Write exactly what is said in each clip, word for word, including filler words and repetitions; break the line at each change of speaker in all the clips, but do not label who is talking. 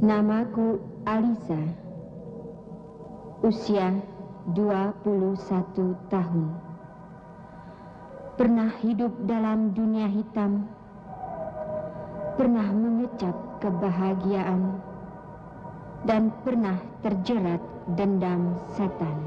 Namaku Alisa, usia dua puluh satu tahun. Pernah hidup dalam dunia hitam, pernah mengecap kebahagiaan, dan pernah terjerat dendam setan.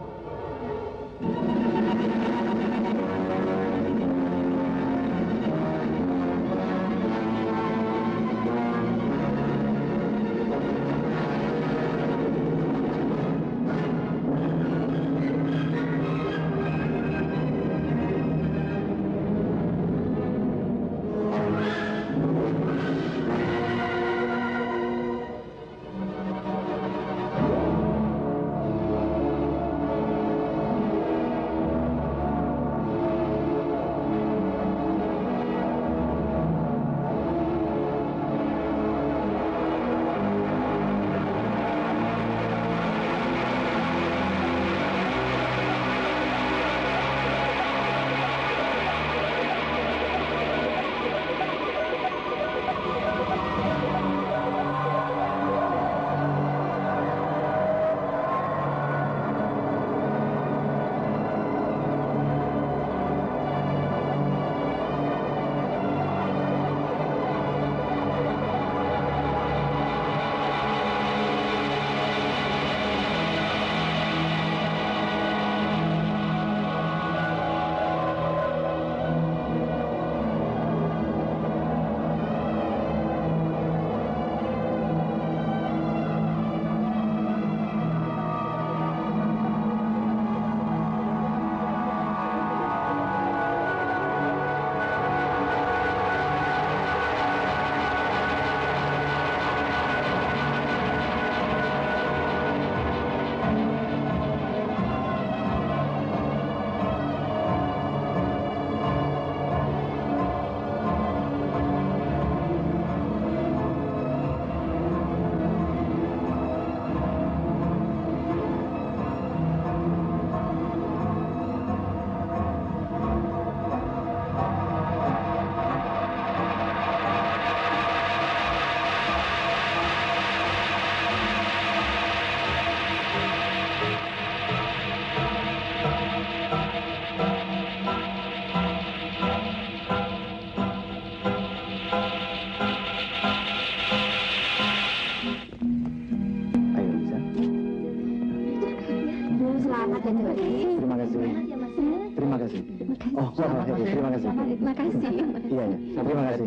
Terima kasih.
Terima kasih.
Iya, ya. Terima kasih.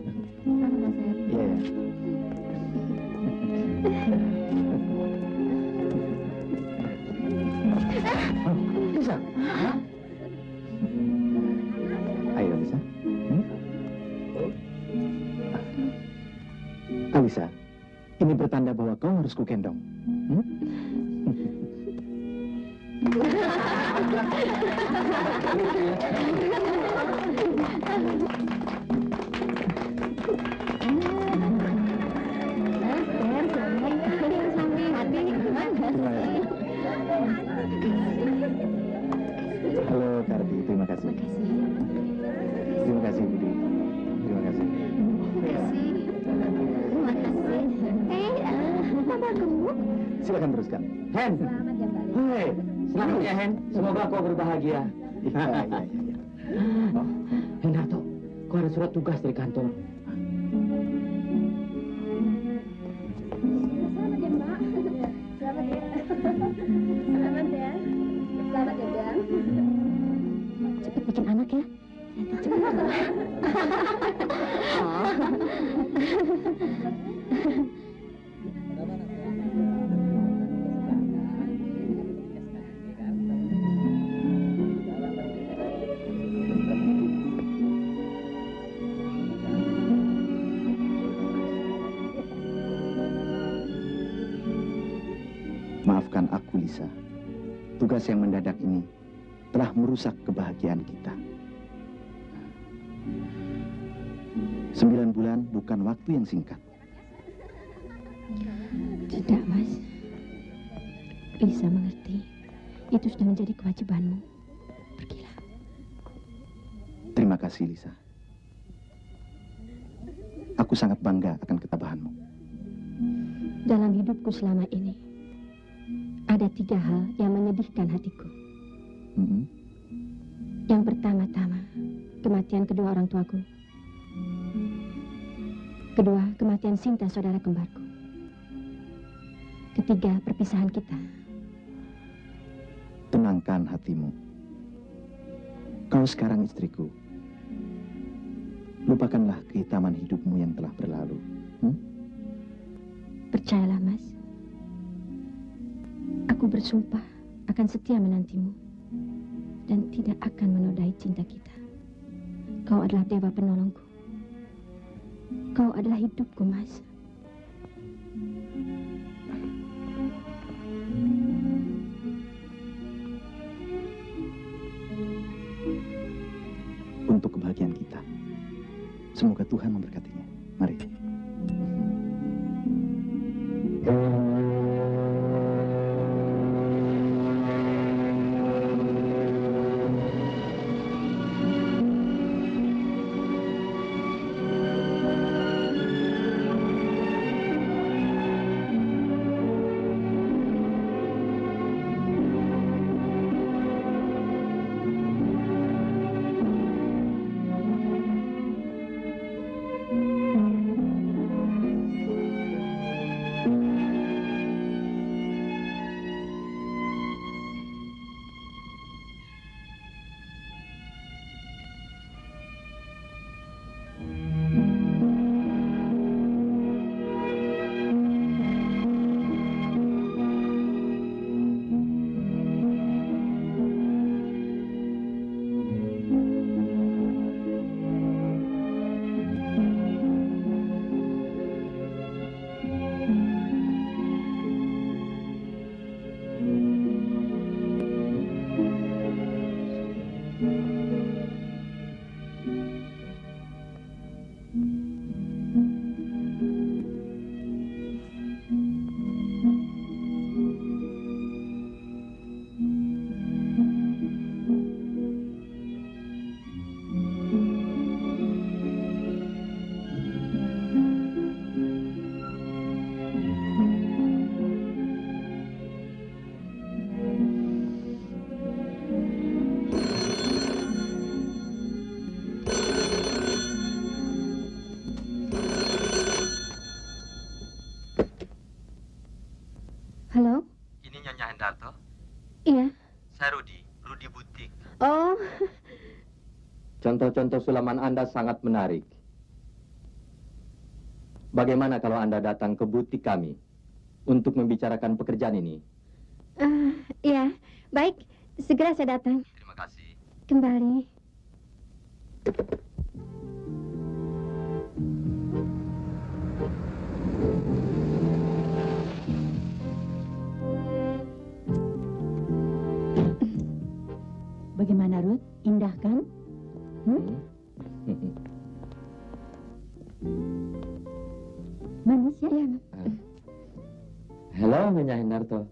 Iya, ya. Bisa? Ayo, bisa. Hmm? Alisa, ini bertanda bahwa kau harus kugendong. Hmm? Halo Kardi, terima kasih. Terima kasih Budi. Terima kasih.
Terima kasih. Terima kasih. Eh, Papa gemuk.
Silakan teruskan. Hen.
Selamat ya, Mbak.
Hei, selamat ya Hen. Semoga kau berbahagia. Iya, iya, iya.
Oh, Hendarto, kau ada surat tugas dari kantor.
Selamat ya, Mbak. Selamat ya. Selamat ya. Selamat ya, Bang. Cepat bikin anak ya. Nanti cepat. Oh.
Maafkan aku, Lisa. Tugas yang mendadak ini telah merusak kebahagiaan kita. Sembilan bulan bukan waktu yang singkat.
Tidak, Mas. Lisa mengerti. Itu sudah menjadi kewajibanmu. Pergilah.
Terima kasih, Lisa. Aku sangat bangga akan ketabahanmu.
Dalam hidupku selama ini, ada tiga hal yang menyedihkan hatiku.
Mm-hmm.
Yang pertama-tama, kematian kedua orang tuaku. Kedua, kematian Sinta, saudara kembarku. Ketiga, perpisahan kita.
Tenangkan hatimu. Kau sekarang istriku. Lupakanlah kehitaman hidupmu yang telah berlalu. Hmm?
Percayalah, Mas. Aku bersumpah akan setia menantimu dan tidak akan menodai cinta kita. Kau adalah dewa penolongku. Kau adalah hidupku, Mas.
Untuk kebahagiaan kita. Semoga Tuhan memberkatinya. Mari.
Halo?
Ini Nyonya Hendarto.
Iya.
Saya Rudi, Rudi Butik.
Oh,
Contoh-contoh sulaman Anda sangat menarik. Bagaimana kalau Anda datang ke butik kami untuk membicarakan pekerjaan ini?
ah, iya. Baik, segera saya datang.
Terima kasih.
Kembali.
Bagaimana, Ruth? Indah kan? Hmm? Manis ya?
Iya,
Halo, Nyonya Hendarto.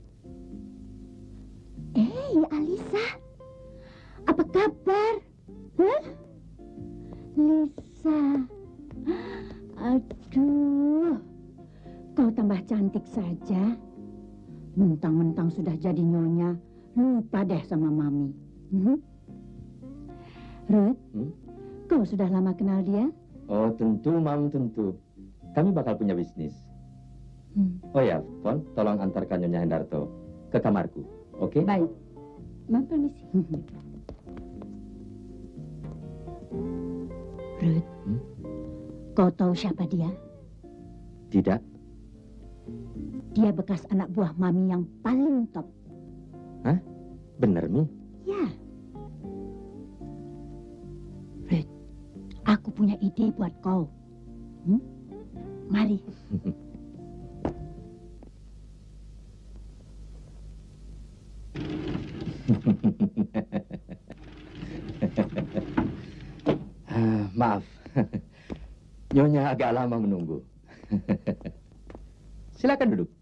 Eh, Alisa. Apa kabar? Hah? Lisa. Aduh. Kau tambah cantik saja. Mentang-mentang sudah jadi nyonya, lupa deh sama Mami. Hmm? Ruth,
Hmm?
kau sudah lama kenal dia?
Oh, tentu, Mam, tentu. Kami bakal punya bisnis.
Hmm.
Oh ya, Fon, tolong antarkan Nyonya Hendarto ke kamarku, oke?
Baik.
Maaf, permisi.
Ruth,
Hmm?
kau tahu siapa dia?
Tidak.
Dia bekas anak buah Mami yang paling top.
Hah? Bener, Mi?
Ya. Ruth, aku punya ide buat kau. Hmm? Mari.
Ah, maaf. Nyonya agak lama menunggu. Silakan duduk.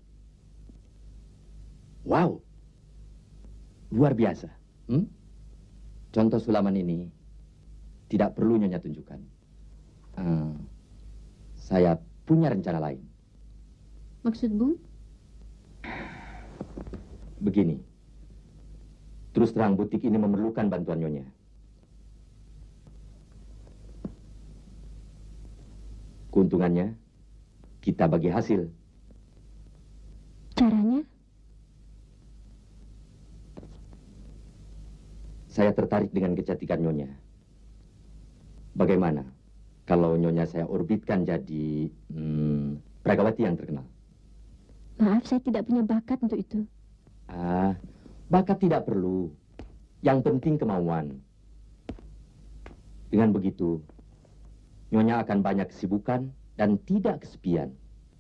Wow. Luar biasa. Hmm? Contoh sulaman ini tidak perlu Nyonya tunjukkan. Ah, saya punya rencana lain.
Maksud Bung?
Begini, terus terang butik ini memerlukan bantuan Nyonya. Keuntungannya, kita bagi hasil.
Caranya?
Saya tertarik dengan kecantikan Nyonya. Bagaimana kalau Nyonya saya orbitkan jadi hmm, Pragawati yang terkenal?
Maaf, saya tidak punya bakat untuk itu.
Ah, bakat tidak perlu. Yang penting kemauan. Dengan begitu, Nyonya akan banyak kesibukan dan tidak kesepian.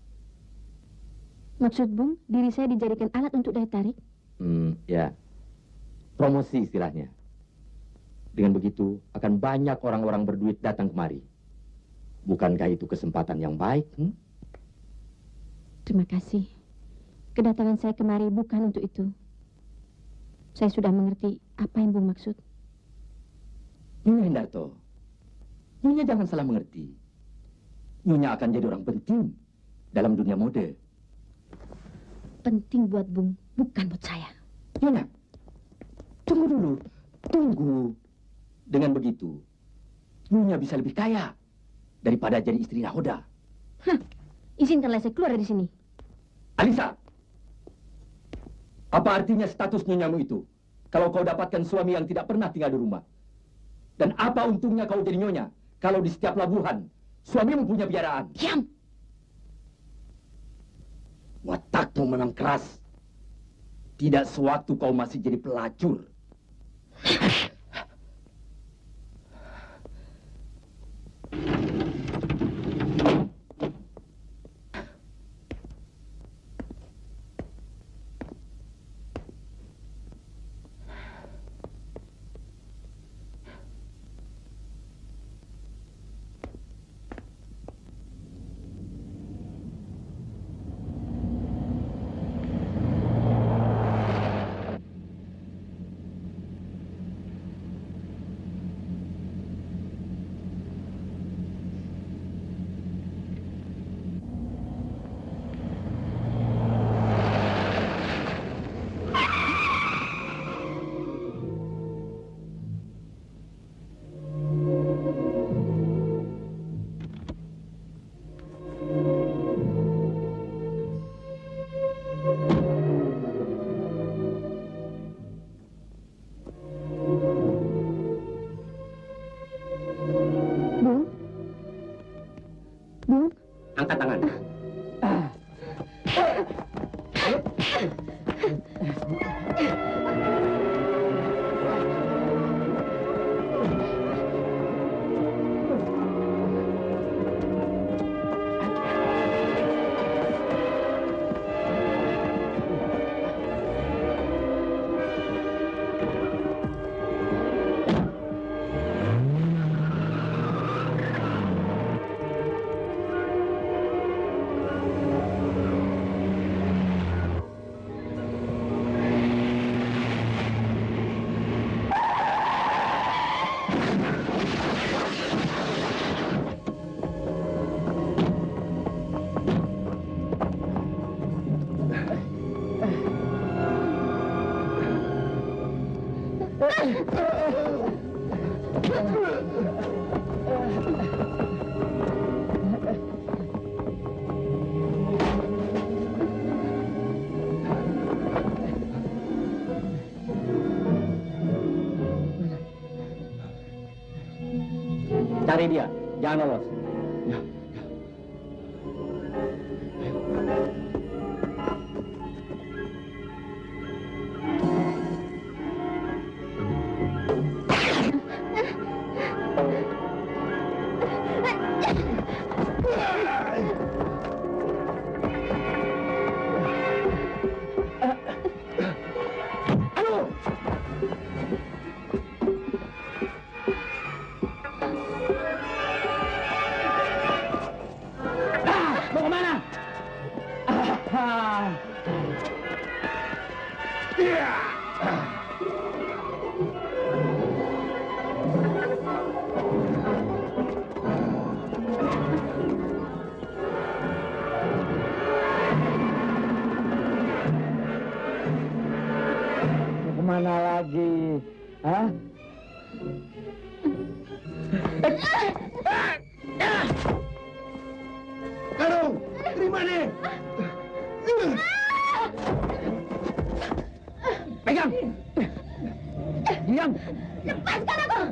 Maksud Bung, diri saya dijadikan alat untuk daya tarik?
Hmm, ya. Promosi istilahnya. Dengan begitu, akan banyak orang-orang berduit datang kemari. Bukankah itu kesempatan yang baik? Hmm?
Terima kasih. Kedatangan saya kemari bukan untuk itu. Saya sudah mengerti apa yang Bung maksud.
Nyonya Hendarto, Nyonya jangan salah mengerti. Nyonya akan jadi orang penting dalam dunia mode.
Penting buat Bung, bukan buat saya.
Nyonya, tunggu dulu. Tunggu. Dengan begitu, Nyonya bisa lebih kaya daripada jadi istri nahoda.
Hah, izinkanlah saya keluar dari sini.
Alisa, apa artinya status Nonyamu itu? Kalau kau dapatkan suami yang tidak pernah tinggal di rumah. Dan apa untungnya kau jadi Nyonya kalau di setiap labuhan suamimu punya piaraan?
Diam!
Watakmu memang keras. Tidak sewaktu kau masih jadi pelacur. Angkat tangan. Cari dia, jangan lolos. Ya. Mau kemana?
nih? Hah?
Karung, terima nih.
Pegang. Diam.
Lepaskan aku!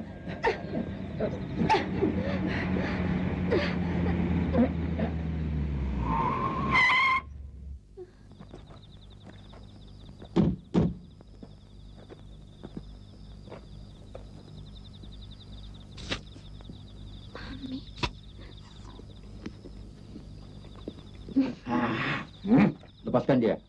Lepaskan dia.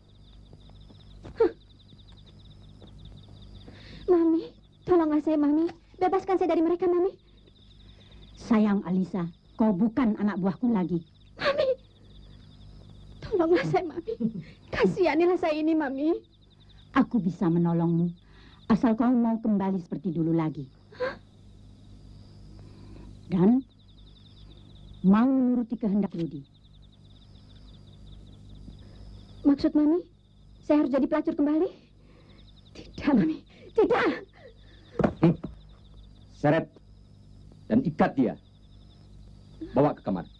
Mami, tolonglah saya, Mami. Bebaskan saya dari mereka, Mami.
Sayang Alisa, kau bukan anak buahku lagi.
Mami, tolonglah saya, Mami. Kasihanilah saya ini, Mami.
Aku bisa menolongmu, asal kau mau kembali seperti dulu lagi. Dan mau menuruti kehendak Rudi.
Maksud Mami, saya harus jadi pelacur kembali? Tidak, Mami. Tidak.
Hmm. Seret dan ikat dia. Bawa ke kamar.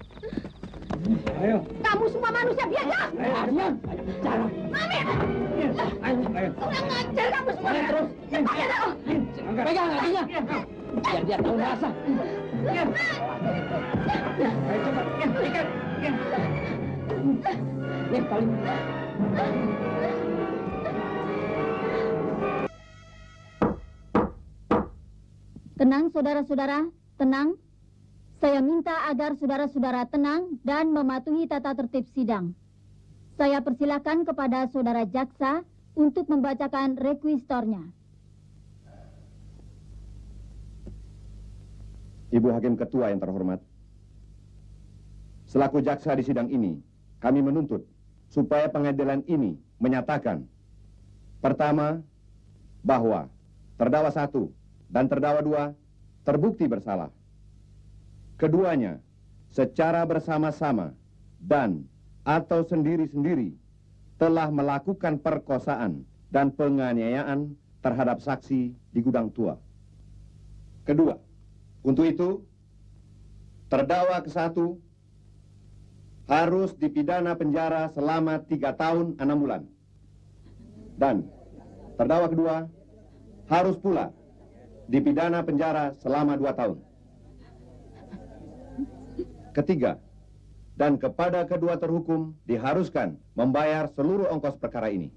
Ayo.
Kamu semua manusia biadab.
Ayo, diam. Ayo, bicara.
Mami,
Ayo, ayo.
kurang ajar kamu semua.
Ayo, terus.
Lepaskan aku.
Pegang kakinya. Biar dia tahu rasa. Ayo, cepat. Ikat. Nih, paling.
Tenang, saudara-saudara, tenang. Saya minta agar saudara-saudara tenang dan mematuhi tata tertib sidang. Saya persilakan kepada saudara jaksa untuk membacakan rekuisitornya.
Ibu Hakim Ketua yang terhormat, selaku jaksa di sidang ini, kami menuntut supaya pengadilan ini menyatakan, pertama, bahwa terdakwa satu dan terdakwa dua terbukti bersalah. Keduanya, secara bersama-sama dan atau sendiri-sendiri telah melakukan perkosaan dan penganiayaan terhadap saksi di gudang tua. Kedua, untuk itu, terdakwa ke satu harus dipidana penjara selama tiga tahun enam bulan. Dan terdakwa kedua harus pula dipidana penjara selama dua tahun. Ketiga, dan kepada kedua terhukum diharuskan membayar seluruh ongkos perkara ini.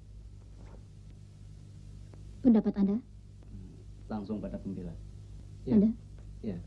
Pendapat Anda?
Langsung pada pembela.
Ya. Anda?
Ya.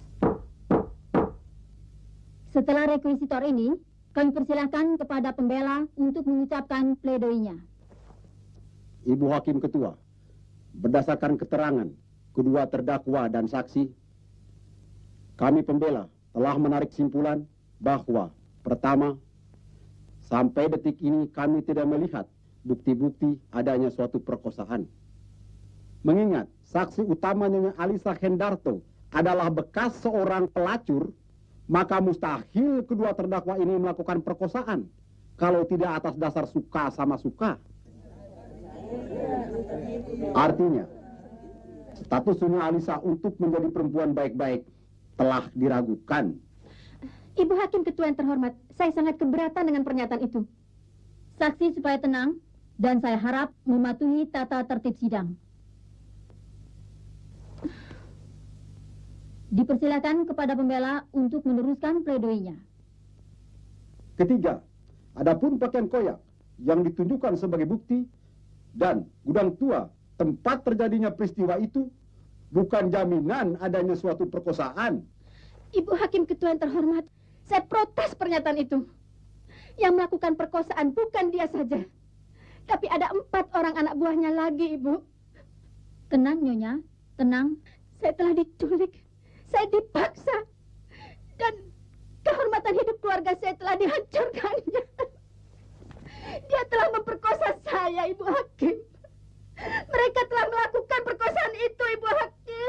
Setelah rekuisitor ini, kami persilahkan kepada pembela untuk mengucapkan pledoinya.
Ibu Hakim Ketua, berdasarkan keterangan kedua terdakwa dan saksi, kami pembela telah menarik kesimpulan bahwa pertama, sampai detik ini kami tidak melihat bukti-bukti adanya suatu perkosaan. Mengingat saksi utama Nyonya Alisa Hendarto adalah bekas seorang pelacur, maka mustahil kedua terdakwa ini melakukan perkosaan kalau tidak atas dasar suka sama suka. Artinya, status Nyonya Alisa untuk menjadi perempuan baik-baik telah diragukan.
Ibu Hakim Ketua yang terhormat, saya sangat keberatan dengan pernyataan itu. Saksi supaya tenang, dan saya harap mematuhi tata tertib sidang. Dipersilakan kepada pembela untuk meneruskan pledoinya.
Ketiga, adapun pakaian koyak yang ditunjukkan sebagai bukti dan gudang tua tempat terjadinya peristiwa itu bukan jaminan adanya suatu perkosaan.
Ibu Hakim Ketua yang terhormat, saya protes pernyataan itu. Yang melakukan perkosaan bukan dia saja, tapi ada empat orang anak buahnya lagi, Ibu.
Tenang, Nyonya, tenang.
Saya telah diculik, saya dipaksa, dan kehormatan hidup keluarga saya telah dihancurkannya. Dia telah memperkosa saya, Ibu Hakim. Mereka telah melakukan perkosaan itu, Ibu Hakim.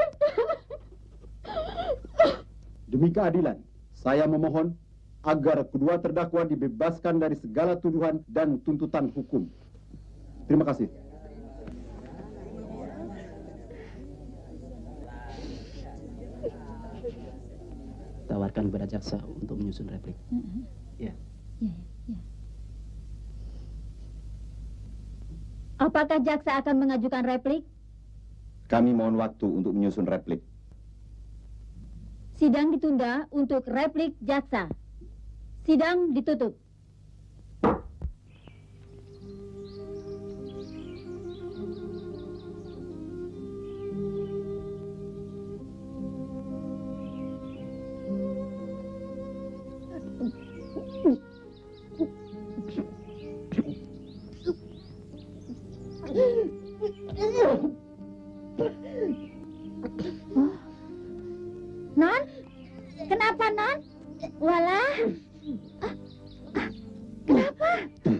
Demi keadilan, saya memohon agar kedua terdakwa dibebaskan dari segala tuduhan dan tuntutan hukum. Terima kasih.
tawarkan kepada jaksa untuk menyusun replik.
Uh-huh.
Ya.
Ya, ya. Apakah jaksa akan mengajukan replik?
Kami mohon waktu untuk menyusun replik.
Sidang ditunda untuk replik jaksa. Sidang ditutup. Non, kenapa Non? Walah, ah, ah, kenapa?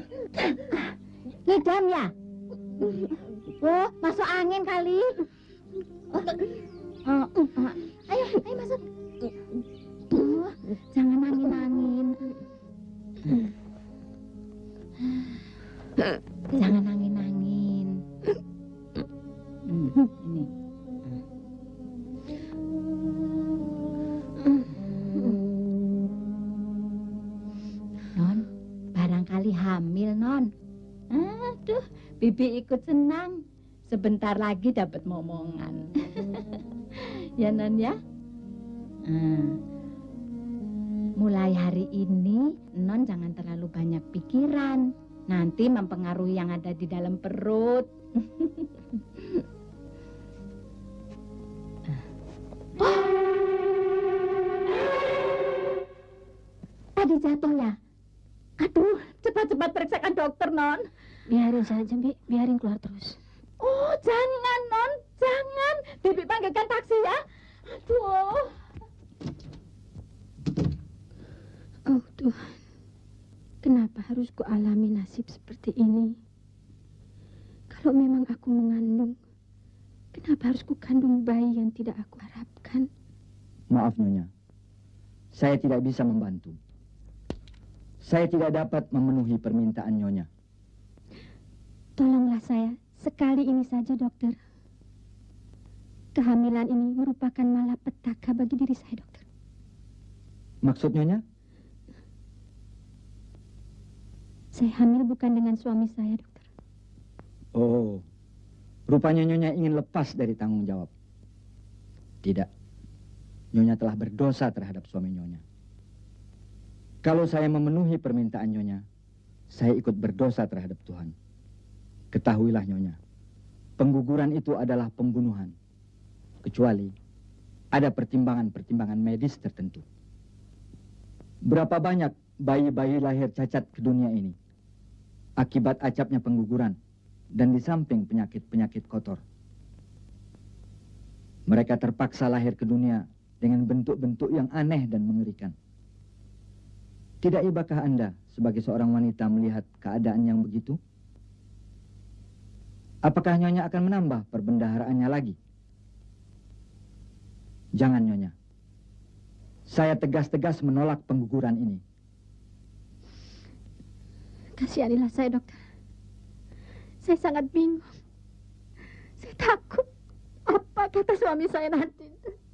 Ngidam ya? Oh, masuk angin kali. Oh, oh, oh. Ayo, ayo masuk. Oh, jangan angin-angin. Jangan angin-angin. Hmm, ini. Non, barangkali hamil, Non. Aduh, Bibi ikut senang. Sebentar lagi dapat momongan. Ya, Non ya. Hmm. Mulai hari ini, Non jangan terlalu banyak pikiran. Nanti mempengaruhi yang ada di dalam perut. Tadi jatuh ya? Aduh, cepat-cepat periksakan dokter, Non. Biarin saja, Bi. Biarin keluar terus. Oh, jangan, Non. Jangan. Bibi panggilkan taksi ya. Aduh. Oh, Tuhan. Kenapa harus ku alami nasib seperti ini? Kalau memang aku mengandung, kenapa harus ku kandung bayi yang tidak aku harapkan?
Maaf, Nyonya. Saya tidak bisa membantu. Saya tidak dapat memenuhi permintaan Nyonya.
Tolonglah saya, sekali ini saja, dokter. Kehamilan ini merupakan malapetaka bagi diri saya, dokter.
Maksud Nyonya?
Saya hamil bukan dengan suami saya, dokter.
Oh, rupanya Nyonya ingin lepas dari tanggung jawab. Tidak. Nyonya telah berdosa terhadap suami Nyonya. Kalau saya memenuhi permintaan Nyonya, saya ikut berdosa terhadap Tuhan. Ketahuilah Nyonya, pengguguran itu adalah pembunuhan. Kecuali ada pertimbangan-pertimbangan medis tertentu. Berapa banyak bayi-bayi lahir cacat ke dunia ini akibat acapnya pengguguran dan di samping penyakit-penyakit kotor. Mereka terpaksa lahir ke dunia dengan bentuk-bentuk yang aneh dan mengerikan. Tidak ibakah Anda sebagai seorang wanita melihat keadaan yang begitu? Apakah Nyonya akan menambah perbendaharaannya lagi? Jangan, Nyonya. Saya tegas-tegas menolak pengguguran ini.
Kasihanilah saya, dokter. Saya sangat bingung. Saya takut. Apa kata suami saya nanti?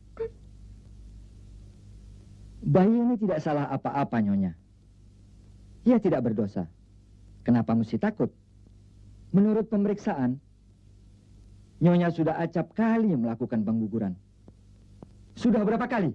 Bayi ini tidak salah apa-apa, Nyonya. Ia tidak berdosa. Kenapa mesti takut? Menurut pemeriksaan, Nyonya sudah acap kali melakukan pengguguran. Sudah berapa kali?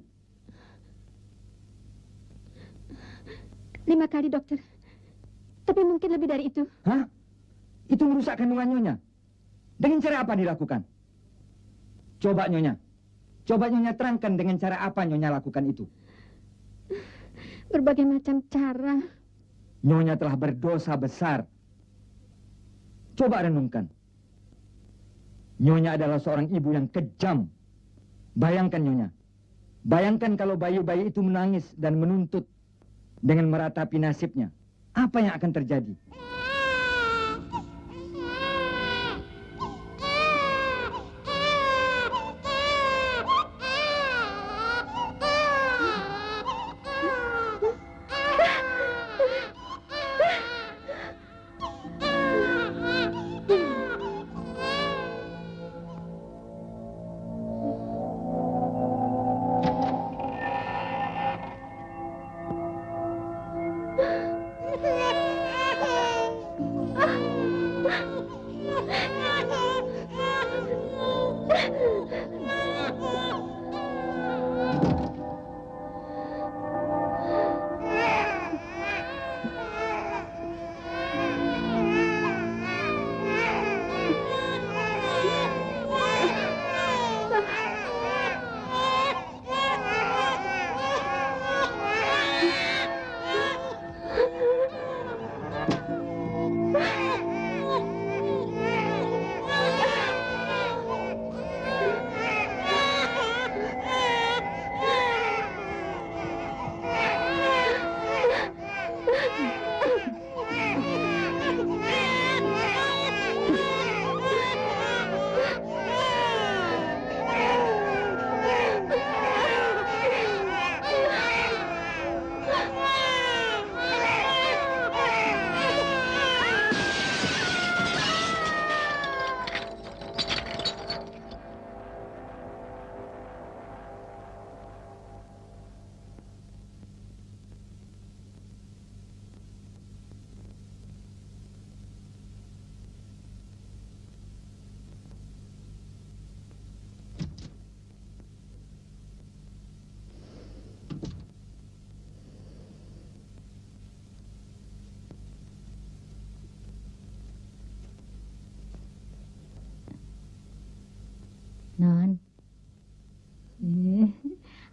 Lima kali, dokter. Tapi mungkin lebih dari itu.
Hah? Itu merusak kandungan Nyonya. Dengan cara apa dilakukan? Coba Nyonya. Coba Nyonya terangkan dengan cara apa Nyonya lakukan itu.
Berbagai macam cara.
Nyonya telah berdosa besar. Coba renungkan. Nyonya adalah seorang ibu yang kejam. Bayangkan Nyonya. Bayangkan kalau bayi-bayi itu menangis dan menuntut dengan meratapi nasibnya. Apa yang akan terjadi?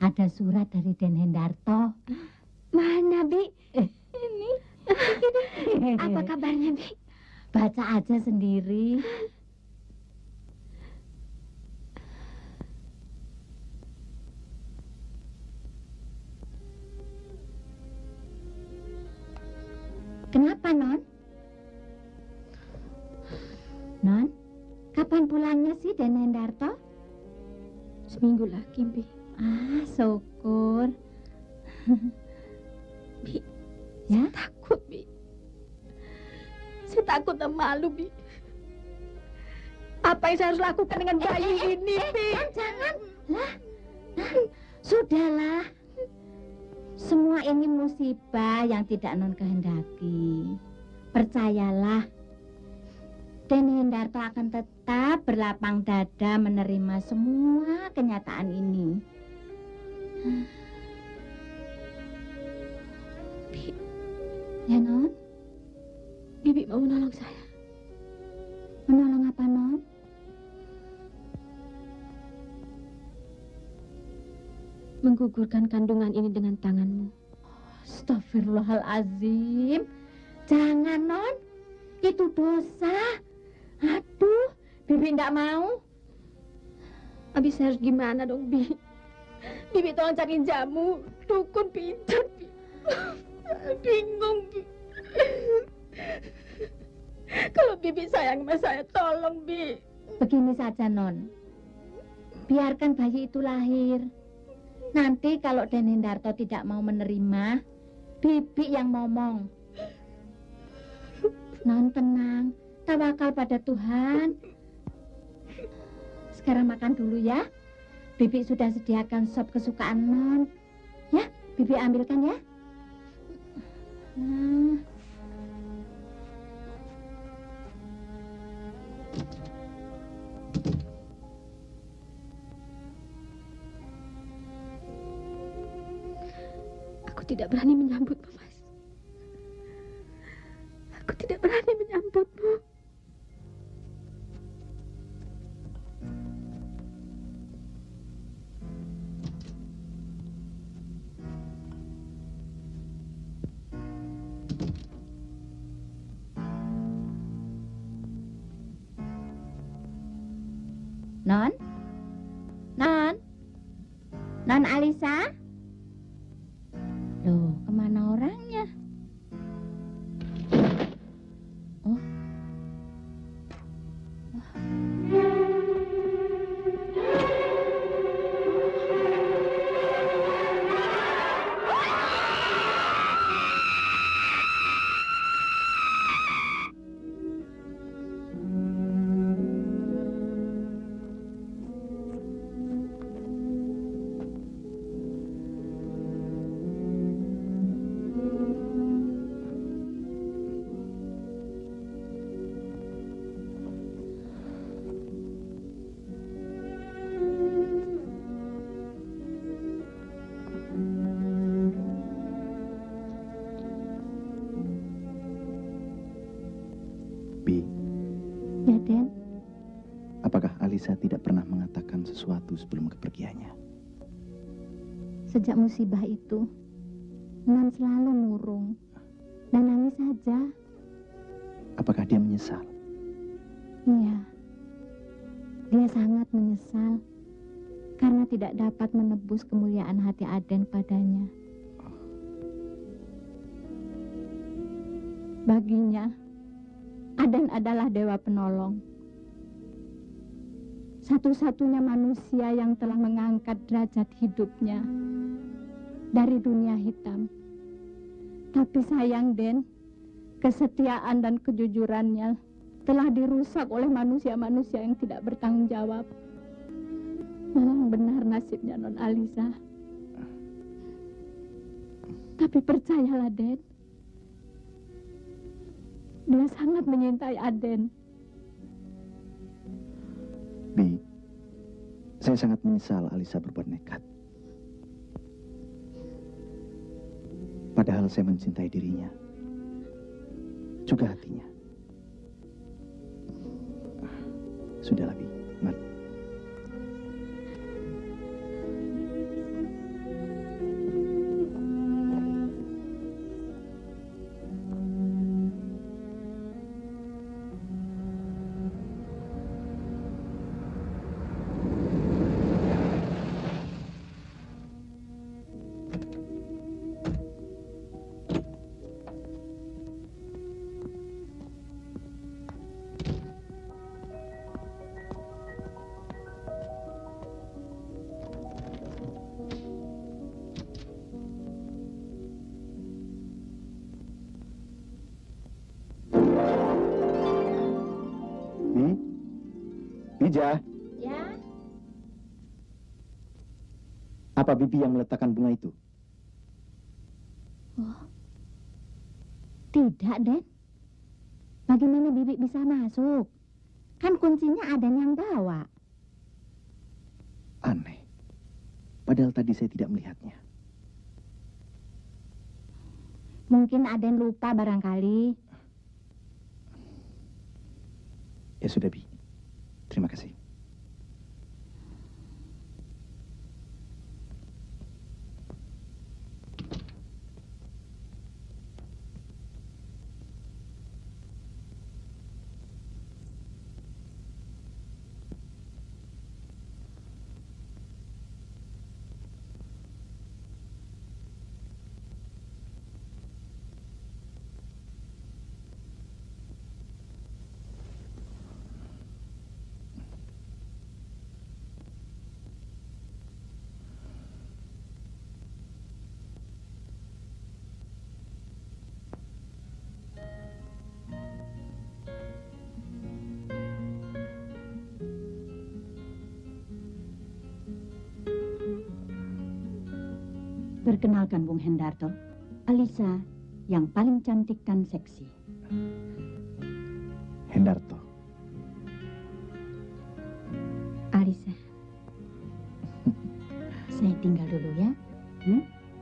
ada surat dari Den Hendarto.
Mana, Bi?
Eh.
Ini. Apa kabarnya, Bi?
Baca aja sendiri. Kenapa, Non? Non, kapan pulangnya sih Den Hendarto?
Seminggu lagi, Bi.
Ah, syukur.
Bi,
Ya?
saya takut, Bi. Saya takut dan malu, Bi. Apa yang saya harus lakukan dengan bayi
eh, eh,
ini,
eh,
Bi?
Jangan, jangan. Lah, nah, sudahlah. Semua ini musibah yang tidak Non kehendaki. Percayalah, Den Hendarto akan tetap berlapang dada menerima semua kenyataan ini.
Bi,
Ya, Non?
Bibi mau menolong saya.
Menolong apa, Non?
Menggugurkan kandungan ini dengan tanganmu.
Astagfirullahalazim. Jangan, Non. Itu dosa. Aduh, Bibi enggak mau.
Habis saya harus gimana dong, Bi? Bibi tolong cariin jamu. Dukun pijat, Bi. Bingung, Bi. Kalau Bibi sayang sama saya, tolong, Bi.
Begini saja, Non. Biarkan bayi itu lahir. Nanti kalau Den Hendarto tidak mau menerima, Bibi yang ngomong. Non, tenang. Tawakal pada Tuhan. Sekarang makan dulu ya. Bibi sudah sediakan sop kesukaan Non. Ya, Bibi ambilkan ya. Nah.
Aku tidak berani menyambutmu, Mas. Aku tidak berani menyambutmu.
Non? Non? Non Alisa? Loh, kemana orangnya? Oh.
Bi,
Ya, Den.
apakah Alisa tidak pernah mengatakan sesuatu sebelum kepergiannya?
Sejak musibah itu, Non selalu murung dan nangis saja.
Apakah dia menyesal?
Iya, dia sangat menyesal karena tidak dapat menebus kemuliaan hati Aden padanya. Baginya, Aden adalah dewa penolong. Satu-satunya manusia yang telah mengangkat derajat hidupnya dari dunia hitam. Tapi sayang, Den, kesetiaan dan kejujurannya telah dirusak oleh manusia-manusia yang tidak bertanggung jawab. Malang benar nasibnya Non Alisa. Tapi percayalah, Den, dia sangat menyintai Aden.
Bi, saya sangat menyesal Alisa berbuat nekat. Padahal saya mencintai dirinya, juga hatinya. Sudahlah, Bi, mari. Meja,
Ya,
apa Bibi yang meletakkan bunga itu?
Oh, tidak, Den. Bagaimana Bibi bisa masuk? Kan kuncinya Aden yang bawa.
Aneh. Padahal tadi saya tidak melihatnya.
Mungkin Aden lupa barangkali.
Ya sudah, Bi. Terima kasih.
Perkenalkan Bung Hendarto, Alisa yang paling cantik dan seksi.
Hendarto.
Alisa. Saya tinggal dulu ya. Hmm?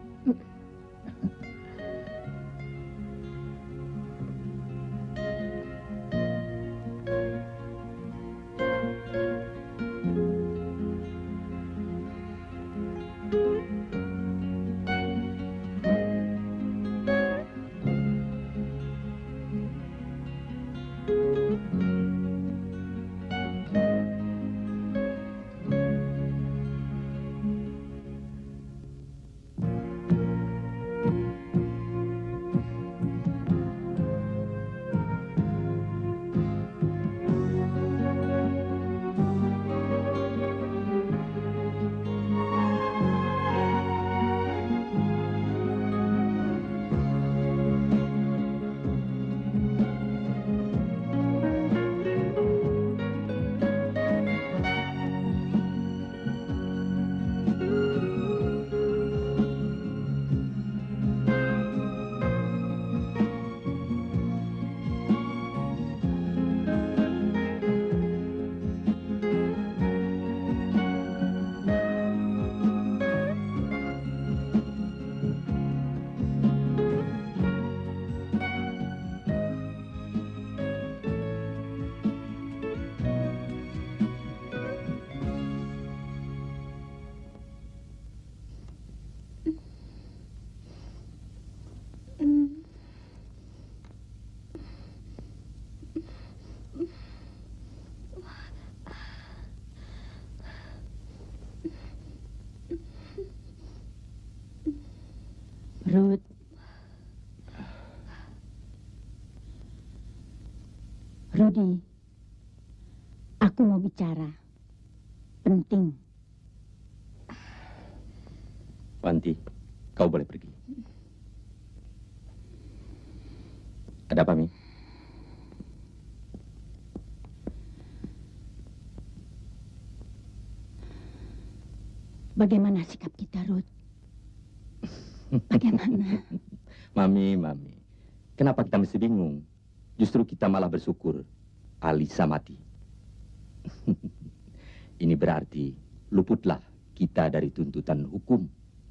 Ruth. Rudy, aku mau bicara. Penting.
Wanti, kau boleh pergi. Ada apa, Mi?
Bagaimana sikap kita, Ruth? Bagaimana?
Mami, Mami. Kenapa kita mesti bingung? Justru kita malah bersyukur Alisa mati. Ini berarti luputlah kita dari tuntutan hukum.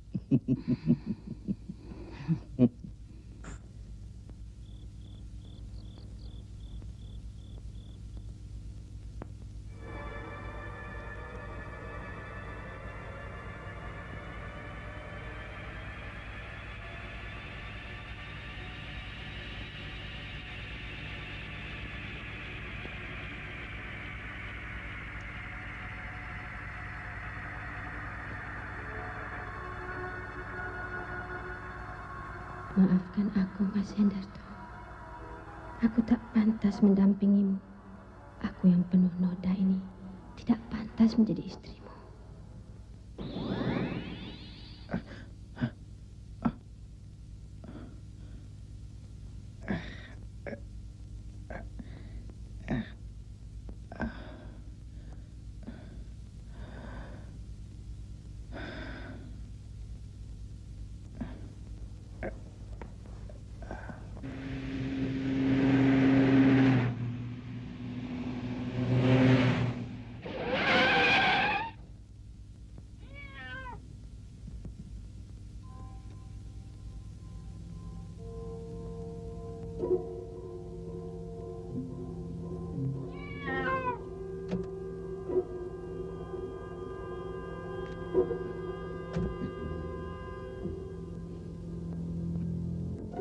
Maafkan aku, Mas Hendarto. Aku tak pantas mendampingimu. Aku yang penuh noda ini tidak pantas menjadi istrimu.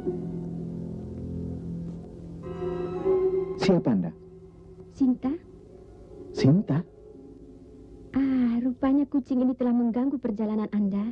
Siapa Anda?
Sinta?
Sinta?
Ah, rupanya kucing ini telah mengganggu perjalanan Anda.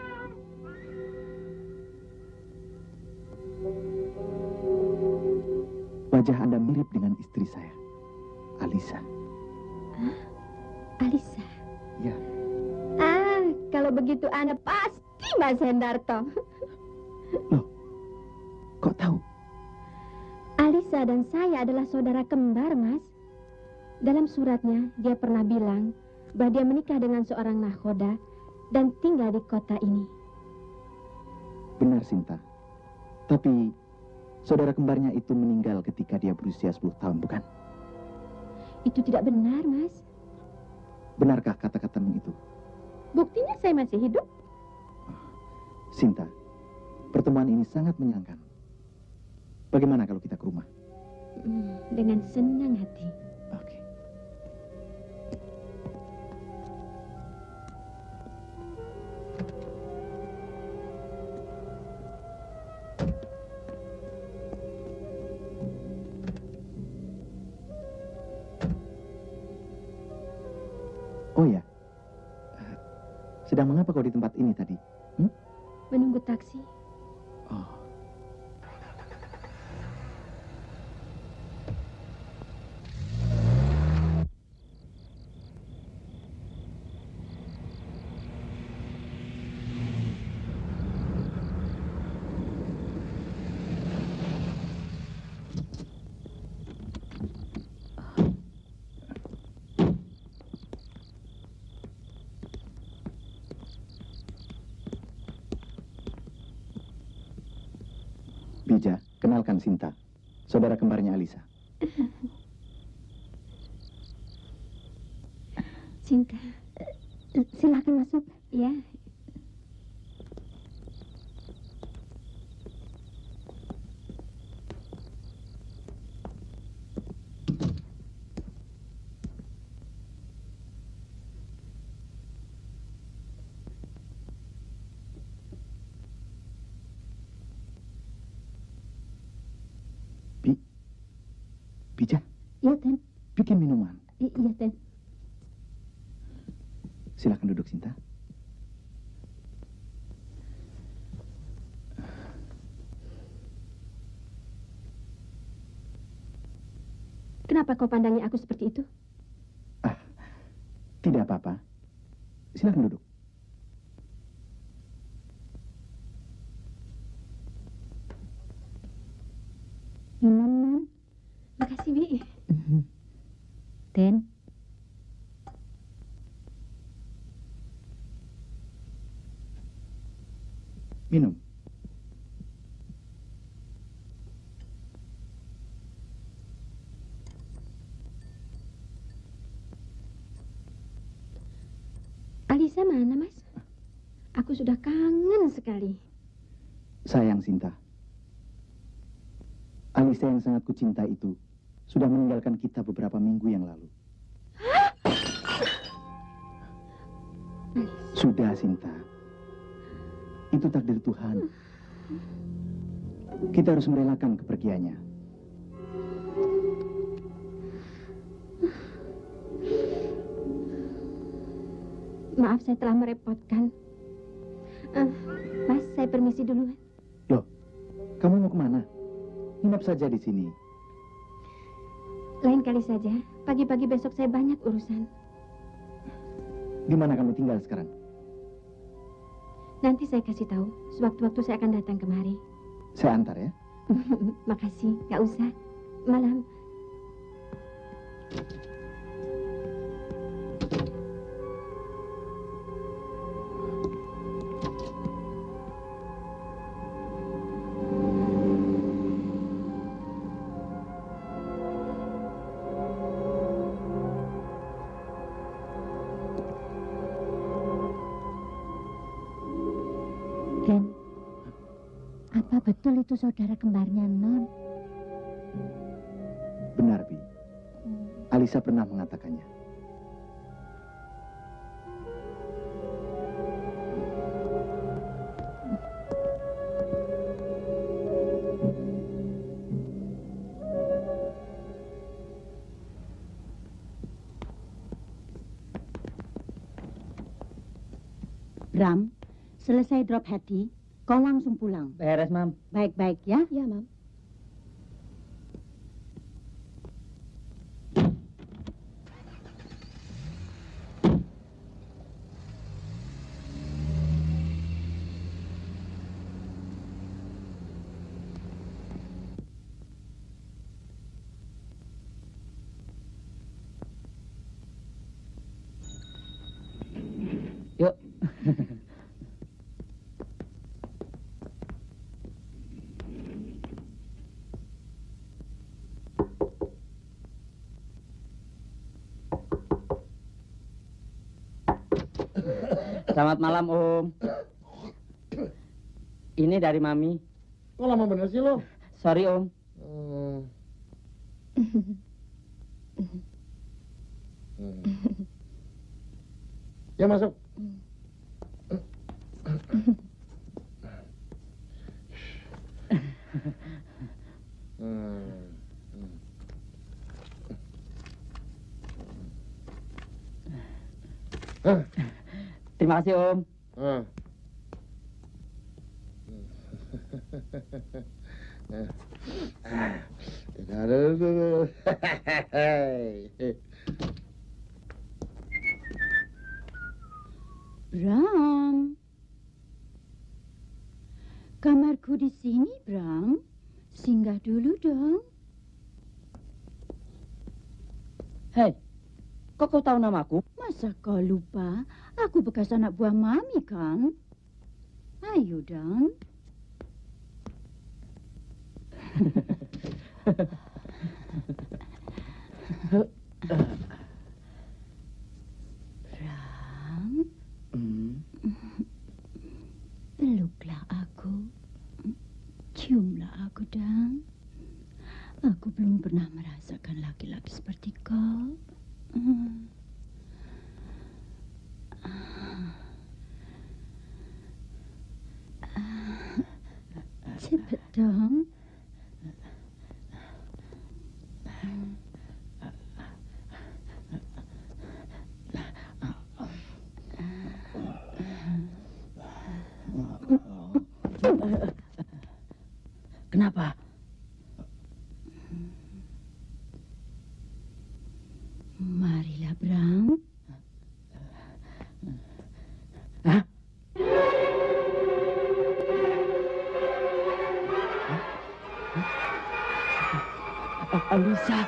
Wajah Anda mirip dengan istri saya, Alisa.
Hah? Alisa?
Ya.
Ah, kalau begitu Anda pasti Mas Hendarto.
Loh, kok tahu?
Alisa dan saya adalah saudara kembar, Mas. Dalam suratnya, dia pernah bilang bahwa dia menikah dengan seorang nakhoda dan tinggal di kota ini.
Benar, Sinta. Tapi saudara kembarnya itu meninggal ketika dia berusia sepuluh tahun, bukan?
Itu tidak benar, Mas.
Benarkah kata-katamu itu?
Buktinya saya masih hidup.
Sinta, pertemuan ini sangat menyenangkan. Bagaimana kalau kita ke rumah?
Hmm, dengan senang hati.
Oke. Oh ya, Eh, sedang mengapa kau di tempat ini tadi? Hmm?
Menunggu taksi.
Oh. Bija, kenalkan Sinta, saudara kembarnya Alisa.
Sinta, silakan masuk. Ya.
Bija,
Iya, Ten.
bikin minuman.
I- iya, Ten.
Silakan duduk, Sinta.
Kenapa kau pandangi aku seperti itu?
Ah, tidak apa-apa. Silakan duduk.
Minum, Non. Makasih, Bi.
Ten,
Minum.
Alisa mana, Mas? Aku sudah kangen sekali.
Sayang, Sinta. Alisa yang sangat kucinta itu sudah meninggalkan kita beberapa minggu yang lalu. Sudah, Sinta. Itu takdir Tuhan. Kita harus merelakan kepergiannya.
Maaf saya telah merepotkan. Ah, Mas, saya permisi dulu.
Loh, kamu mau kemana? Nginap saja di sini.
Lain kali saja. Pagi-pagi besok saya banyak urusan.
Di mana kamu tinggal sekarang?
Nanti saya kasih tahu. Sewaktu-waktu saya akan datang kemari.
Saya antar ya.
Makasih, nggak usah. Malam.
Den, apa betul itu saudara kembarnya Non?
Benar, Bi. Alisa pernah mengatakannya.
Bram, selesai drop Hattie, kau langsung pulang.
Beres, Mam.
Baik-baik ya.
Ya, Mam.
Yuk. Selamat malam, Om. Ini dari Mami.
Kok lama bener sih lo?
Sorry, Om.
Hmm. Hmm. Ya masuk. Hmm. Hmm.
Terima kasih, Om.
Hmm.
Bram, kamarku di sini, Bram. Singgah dulu dong.
Hei, kok kau tahu namaku?
Masa kau lupa? Aku bekas anak buah Mami kan? Ayo dong. Bram,
Hmm.
peluklah aku. Ciumlah aku, dong. Aku belum pernah merasakan laki-laki seperti kau. Hmm. Cepat dong.
Kenapa?
Marilah, Bram.
Hah? Alisa.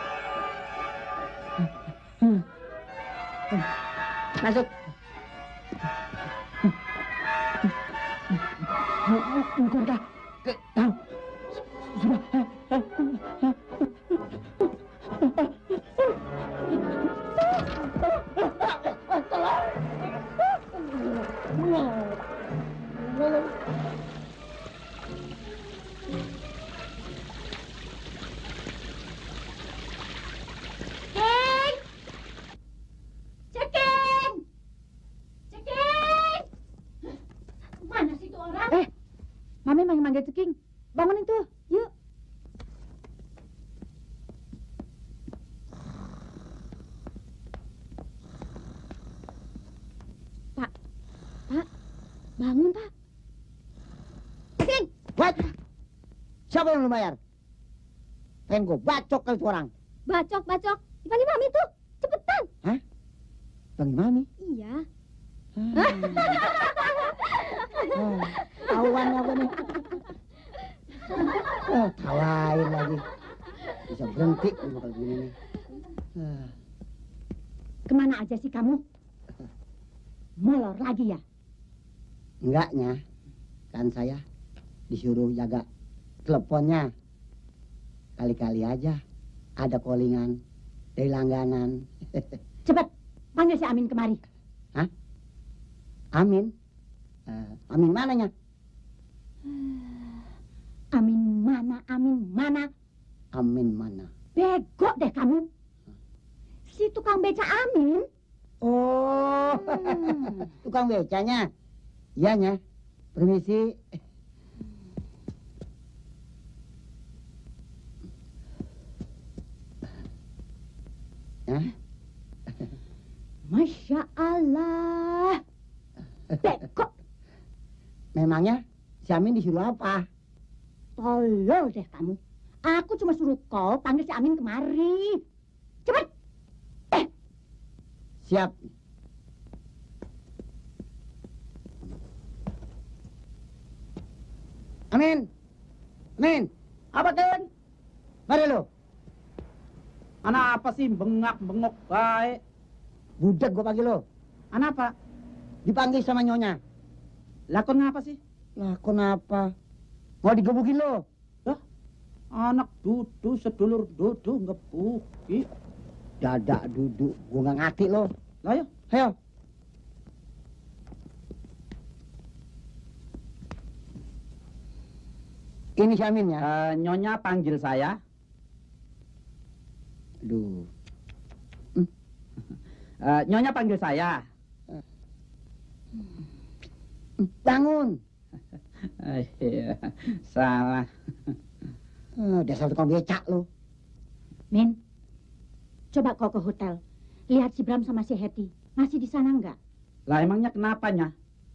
Masuk. Bukankah tahu? Sudah.
Mami manggil-manggil Ceking. Bangunin tuh, yuk. Pak, Pak, bangun, Pak. Ceking!
What? Siapa yang lu bayar? Pengen gue bacok kali tuh orang.
Bacok, bacok. Dipanggil Mami tuh. Cepetan.
Hah? Panggil Mami?
Iya.
Oh, tahuan apa nih? Oh, tawain lagi. Bisa berhenti kalau kayak gini nih.
Kemana aja sih kamu? Molor lagi ya?
Enggaknya, kan saya disuruh jaga teleponnya. Kali-kali aja ada callingan dari langganan.
Cepet, panggil si Amin kemari.
Hah? Amin? Uh, Amin mananya?
Amin mana, Amin mana?
Amin mana?
Bego deh kamu. Si tukang beca Amin.
Oh,
Hmm.
tukang becanya. Iyanya. Permisi. Hah?
Masya Allah. Bego.
Memangnya si Amin disuruh apa?
Tolol deh kamu. Aku cuma suruh kau panggil si Amin kemari. Cepat. Eh.
Siap. Amin. Amin.
Apa, Den?
Mari lo.
Anak apa sih bengak-bengok baik?
Budak gua panggil lo.
Anak apa?
Dipanggil sama nyonya.
Lakon apa sih?
Lakon apa? Mau digebukin lo?
Dah, anak dudu sedulur dudu ngebuki.
Dadak duduk, gua nggak ngerti lo.
Lah ayo,
Ayo. Ini si Amin ya?
Uh, nyonya panggil saya.
Aduh.
Uh, nyonya panggil saya.
Bangun.
Iya, salah.
Oh, dasar tukang becak lo.
Min, coba kau ke hotel. Lihat si Bram sama si Hetty. Masih di sana enggak?
Lah emangnya kenapanya?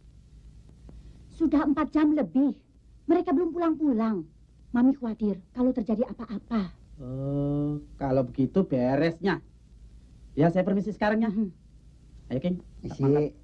Sudah empat jam lebih. Mereka belum pulang-pulang. Mami khawatir kalau terjadi apa-apa.
Oh, kalau begitu beresnya. Ya, saya permisi sekarang ya. Ayo, King.
Si.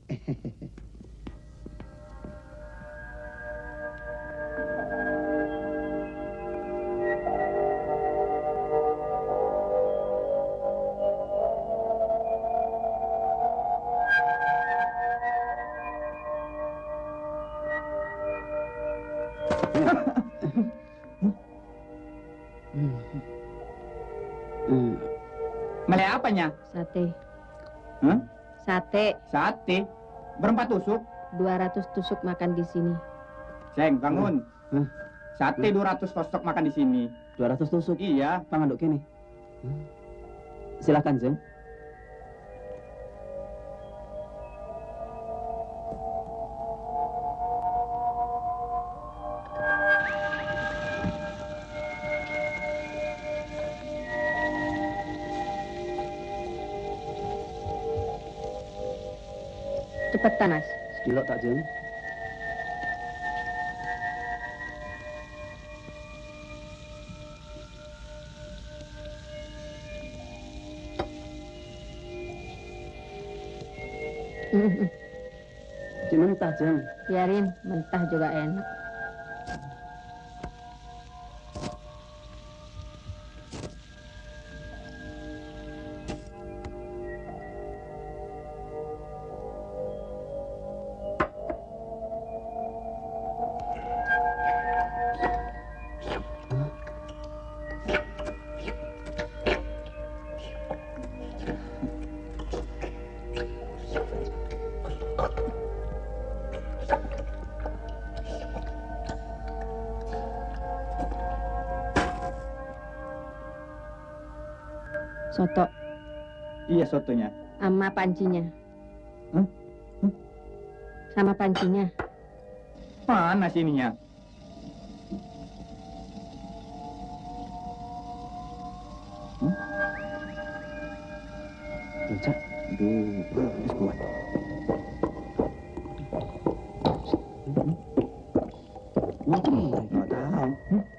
Mele apanya?
Sate.
Hah?
Sate.
Sate? Berempat tusuk?
dua ratus tusuk makan di sini.
Ceng, bangun.
Hah?
Sate dua ratus tusuk makan di sini.
dua ratus tusuk?
Iya.
Panganduk kene. Silakan, Zeng.
Cepetan, Mas.
Sekilo tak, Jeng? Cik mentah, Jeng.
Biarin, mentah juga enak. Soto.
Iya, sotonya.
Sama pancinya.
Hah? Hah?
Sama pancinya.
Mana sininya?
Hmm? Cak. Aduh, habis kuat.
Nggak tahu.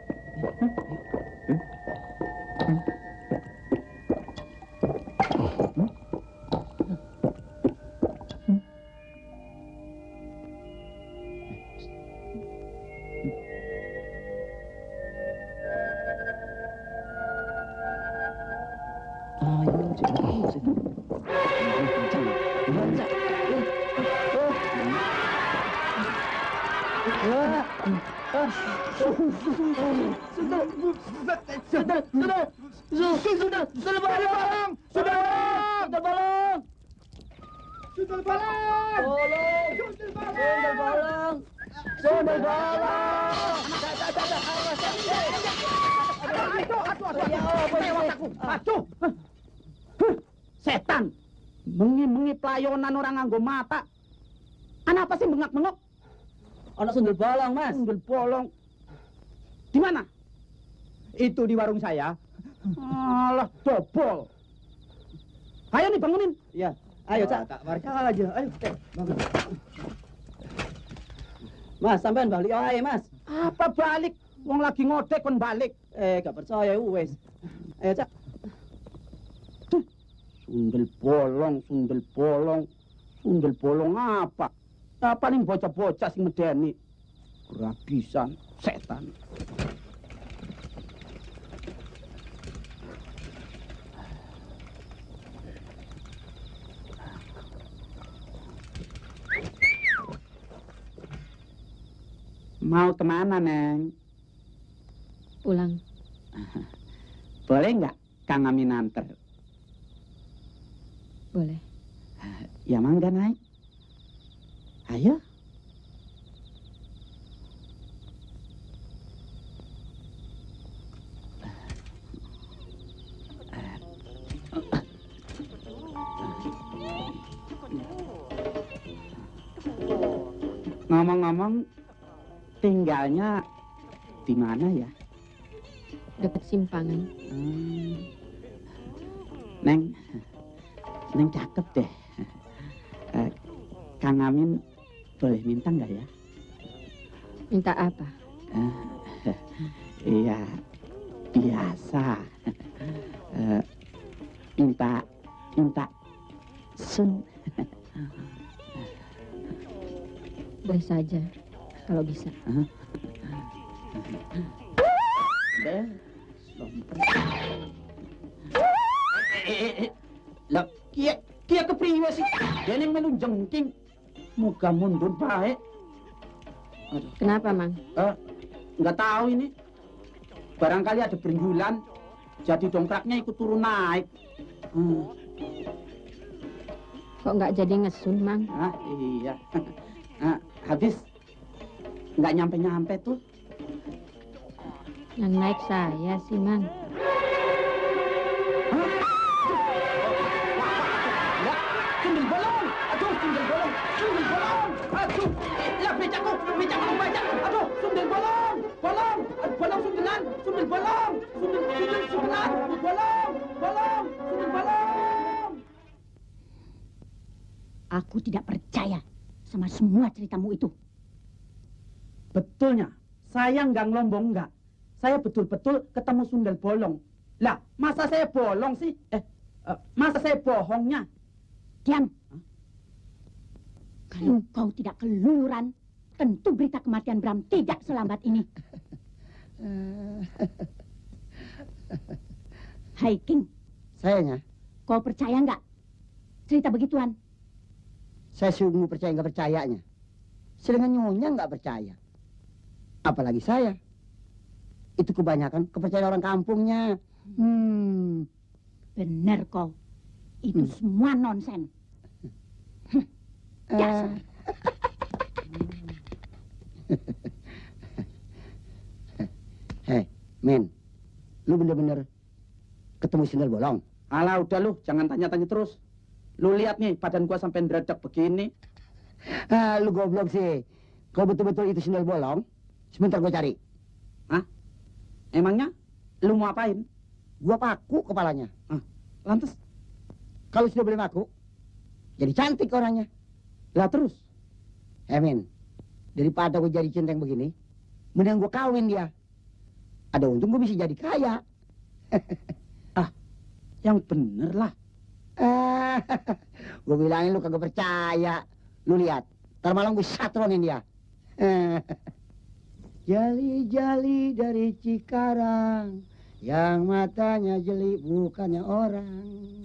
Setan, mengi-mengi pelayonan orang nganggo mata. Anak apa sih bengak-bengok?
Anak sundel bolong, Mas.
Sundel bolong. Di mana? Itu di warung saya. Alah, dobol. Ayo nih bangunin.
Iya, ayo, Cak. Tak warga aja. Ayo, Cak. Bangun.
Mas, sampean balik ae, Mas. Apa balik? Wong lagi ngodek kon balik. Eh, gak percaya wes. Ayo, Cak. Tuh. Sundel bolong, sundel bolong. Sundel bolong apa? Apa nih bocah-bocah sing medeni? Kerabisan setan. Mau kemana, Neng?
Pulang.
Boleh nggak Kang Amin anter?
Boleh.
Ya mangga naik. Ayo. Ngomong-ngomong, tinggalnya di mana ya?
Dekat simpangan.
Hmm. Neng, Neng cakep deh. Eh, Kang Amin boleh minta nggak ya?
Minta apa?
Eh, iya, biasa. Eh, minta, minta sun.
Boleh saja, kalau bisa.
Huh? Deh, lah, kia, kia kepriwe sih? Dia yang melu jengking, muka mundur baik. Aduh.
Kenapa, Mang?
Eh, nggak tahu ini. Barangkali ada benjulan, jadi dongkraknya ikut turun naik. Hmm.
Kok nggak jadi ngesun, Mang?
Ah, iya. Nah, habis nggak nyampe-nyampe tuh.
Yang naik saya sih, Mang.
Ya, sundel bolong. Aduh, sundel bolong. Sundel bolong. Aduh, lah becaku, becaku banyak. Aduh, sundel bolong. Bolong. Aduh, bolong sundelan. Sundel bolong. Sundel, sundel, sundelan. Bolong. Bolong. Sundel bolong.
Aku tidak percaya sama semua ceritamu itu.
Betulnya, saya nggak ngelombong nggak. Saya betul-betul ketemu sundel bolong. Lah, masa saya bolong sih? Eh, uh, masa saya bohongnya?
Diam. Huh? Kalau kau tidak keluyuran, tentu berita kematian Bram tidak selambat ini. Hai King.
Sayanya?
Kau percaya nggak cerita begituan?
Saya sungguh percaya nggak percayanya. Sedangkan Nyonya nggak percaya. Apalagi saya. Itu kebanyakan kepercayaan orang kampungnya.
Hmm, benar kau. Itu hmm. semua nonsen. Dasar.
Hei, Men. Lu bener-bener ketemu sundel bolong?
Alah, udah lu, jangan tanya-tanya terus. Lu lihat nih, badan gua sampai ngeredak begini.
Ah, lu goblok sih. Kau betul-betul itu sundel bolong? Sebentar gua cari.
Hah? Emangnya lu mau apain?
Gua paku kepalanya.
Ah, lantas?
Kalau sudah boleh paku, jadi cantik orangnya.
Lah terus?
Emin, daripada gua jadi centeng begini, mending gua kawin dia. Ada untung gua bisa jadi kaya.
Ah, yang bener lah.
Ah, gua bilangin lu kagak percaya. Lu lihat, ntar malam gua satronin dia. Jali-jali dari Cikarang, yang matanya jeli bukannya orang.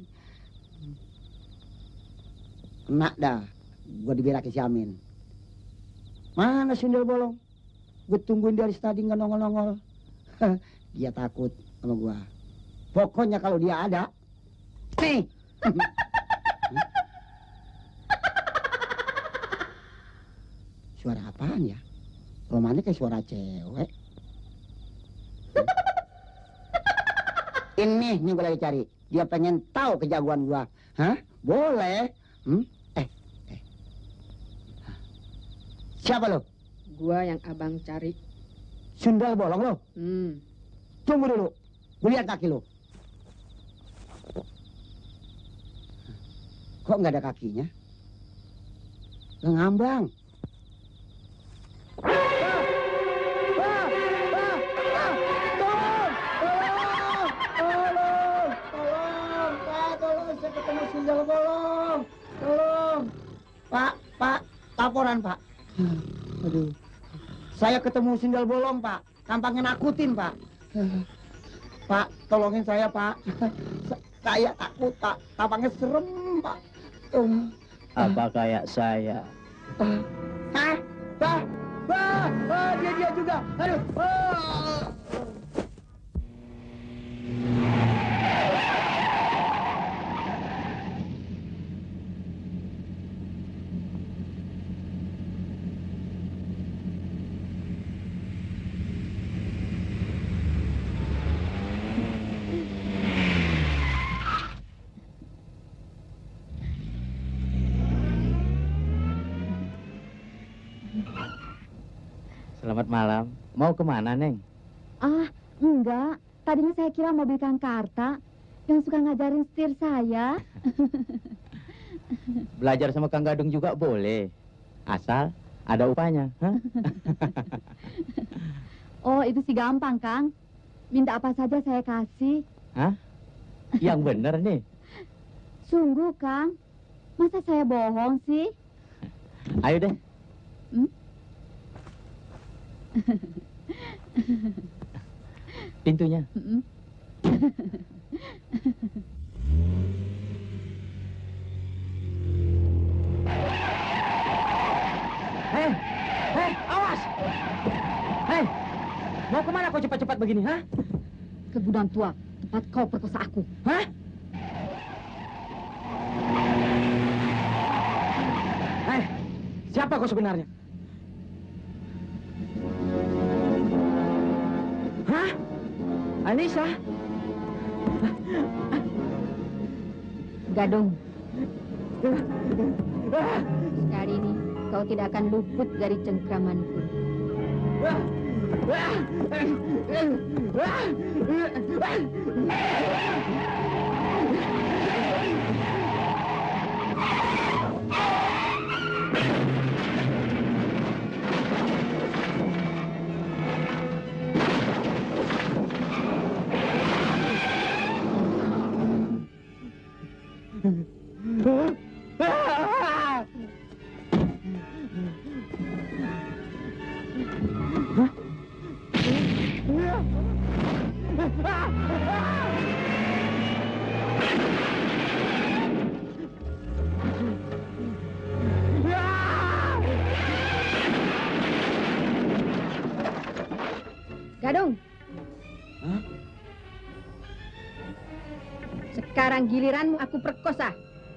Kena dah, gua diberakin si Amin. Mana sundel bolong? Gue tungguin dari tadi nggak nongol-nongol. Dia takut sama gua. Pokoknya kalau dia ada, nih. Suara apaan ya? Romannya kayak suara cewek. Ini nih gue lagi cari. Dia pengen tahu kejagoan gua. Hah? Boleh. Hmm? Eh, eh. Siapa lo?
Gua yang abang cari.
Sundel bolong lo?
Hmm.
Tunggu dulu. Gue lihat kaki lo. Kok nggak ada kakinya? Ngambang. koran, Pak. Aduh. Saya ketemu sundel bolong, Pak. Tampaknya nakutin, Pak. Pak, tolongin saya, Pak. Saya takut, Pak. Tampaknya serem, Pak.
Apa kayak saya?
Hah? Pak? Pak? Oh, dia dia juga. Aduh. Oh.
Selamat malam. Mau kemana, Neng?
Ah, enggak. Tadinya saya kira mau beli Kang Karta yang suka ngajarin setir saya.
Belajar sama Kang Gadung juga boleh. Asal ada upahnya. Hah?
Oh, itu sih gampang, Kang. Minta apa saja saya kasih.
Hah? Yang bener nih.
Sungguh, Kang. Masa saya bohong sih?
Ayo deh.
Hmm?
Pintunya.
Mm-mm.
Hei, hei, awas! Hei, mau kemana kau cepat-cepat begini, ha?
Ke gudang tua, tempat kau perkosa aku.
Hah? Hei, siapa kau sebenarnya? Hah? Anissa?
Gadung. Sekali ini kau tidak akan luput dari cengkramanku. Gadung.
Hah?
Sekarang giliranmu aku perkosa.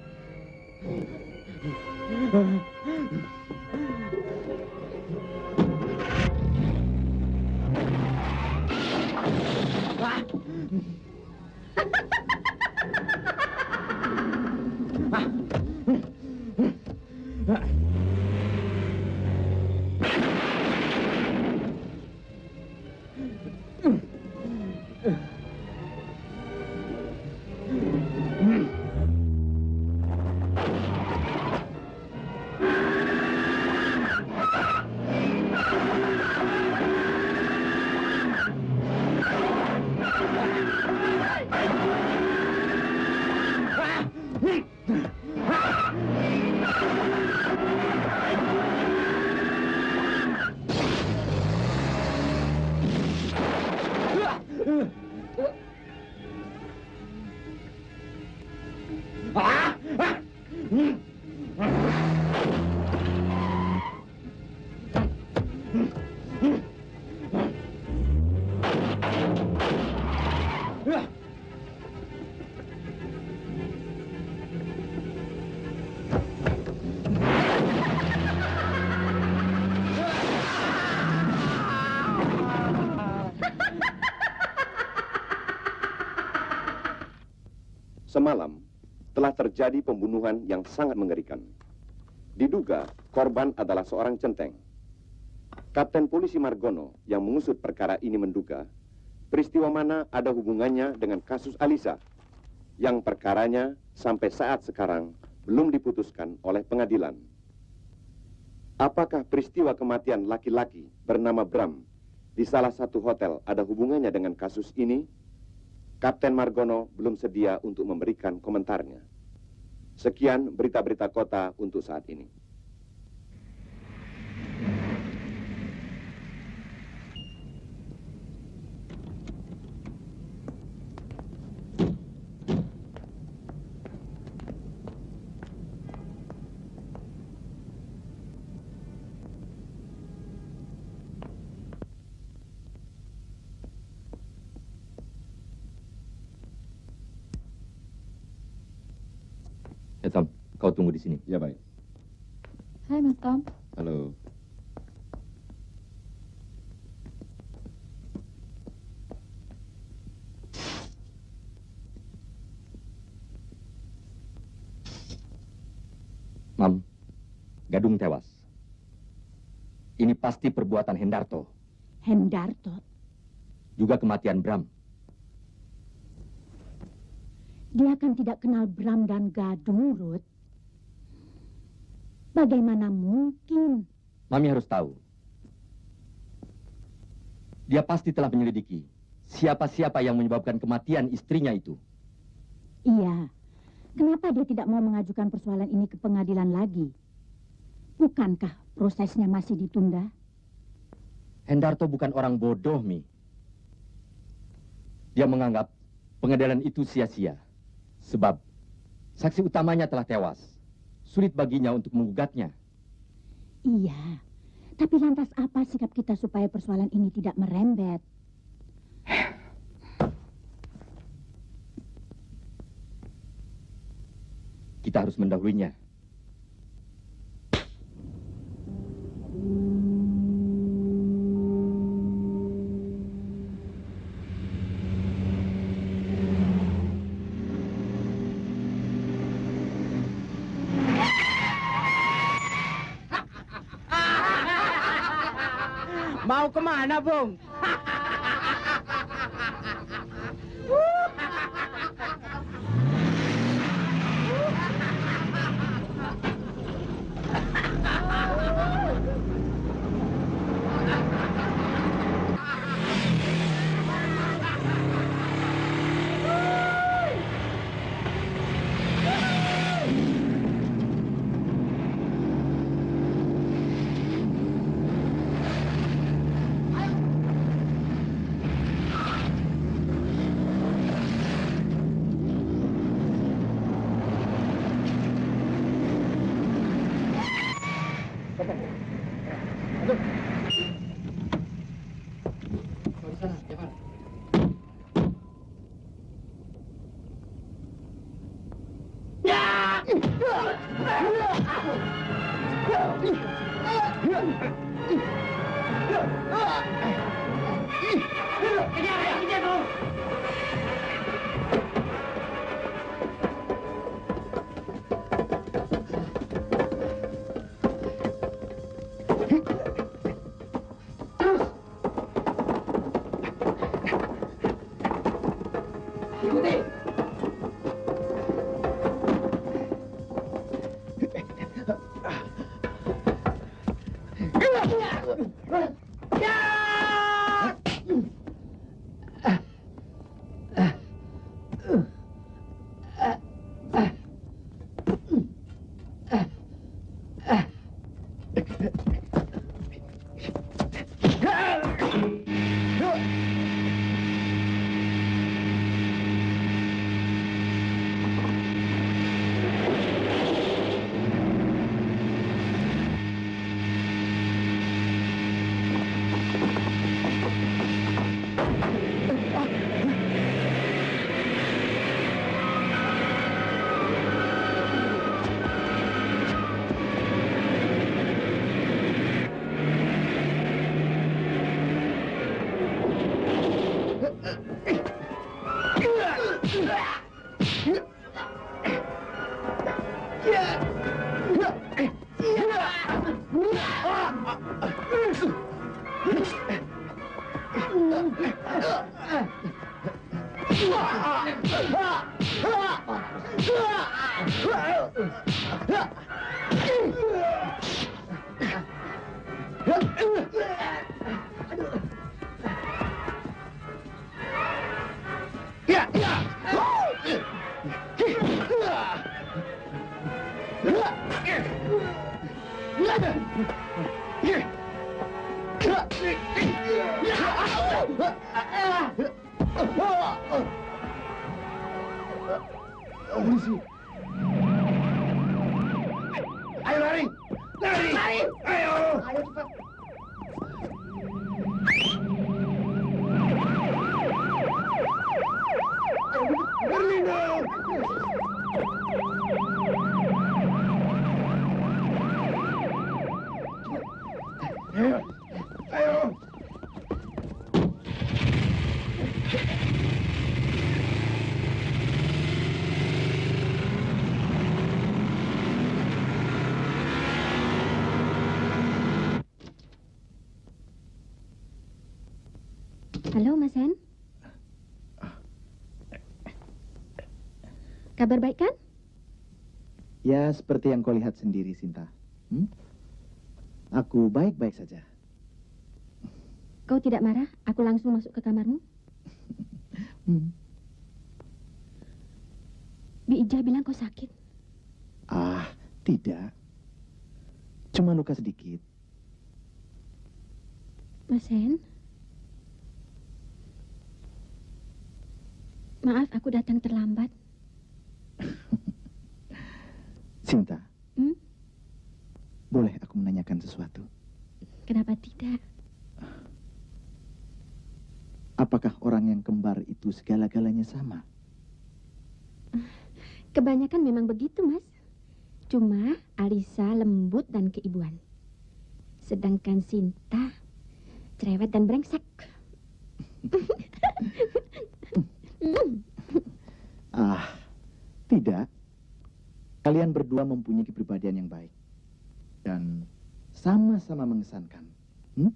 Semalam telah terjadi pembunuhan yang sangat mengerikan. Diduga korban adalah seorang centeng. Kapten Polisi Margono yang mengusut perkara ini menduga peristiwa mana ada hubungannya dengan kasus Alisa yang perkaranya sampai saat sekarang belum diputuskan oleh pengadilan. Apakah peristiwa kematian laki-laki bernama Bram di salah satu hotel ada hubungannya dengan kasus ini? Kapten Margono belum sedia untuk memberikan komentarnya. Sekian berita-berita kota untuk saat ini.
Tom, kau tunggu di sini.
Ya, baik.
Hai, Mas Tom.
Halo.
Mam, Gadung tewas. Ini pasti perbuatan Hendarto.
Hendarto?
Juga kematian Bram.
Dia kan tidak kenal Bram dan Gadung, Ruth. Bagaimana mungkin?
Mami harus tahu. Dia pasti telah menyelidiki siapa-siapa yang menyebabkan kematian istrinya itu.
Iya. Kenapa dia tidak mau mengajukan persoalan ini ke pengadilan lagi? Bukankah prosesnya masih ditunda?
Hendarto bukan orang bodoh, Mi. Dia menganggap pengadilan itu sia-sia. Sebab saksi utamanya telah tewas. Sulit baginya untuk menggugatnya.
Iya. Tapi lantas apa sikap kita supaya persoalan ini tidak merembet?
Kita harus mendahulunya.
Mau kemana, Bung?
Polisi. Ayo lari. Lari. Lari. Ayo. Ayo cepat. Berlindung.
Halo, Mas Hen. Kabar baik kan?
Ya, seperti yang kau lihat sendiri, Sinta. Hmm? Aku baik-baik saja.
Kau tidak marah? Aku langsung masuk ke kamarmu?
Hmm.
Bi Ijah bilang kau sakit.
Ah, tidak. Cuma luka sedikit.
Mas Hen? Maaf, aku datang terlambat.
Sinta,
Hmm?
boleh aku menanyakan sesuatu?
Kenapa tidak?
Apakah orang yang kembar itu segala-galanya sama?
Kebanyakan memang begitu, Mas. Cuma Alisa lembut dan keibuan. Sedangkan Sinta cerewet dan brengsek.
Ah, tidak. Kalian berdua mempunyai kepribadian yang baik. Dan sama-sama mengesankan. Hmm?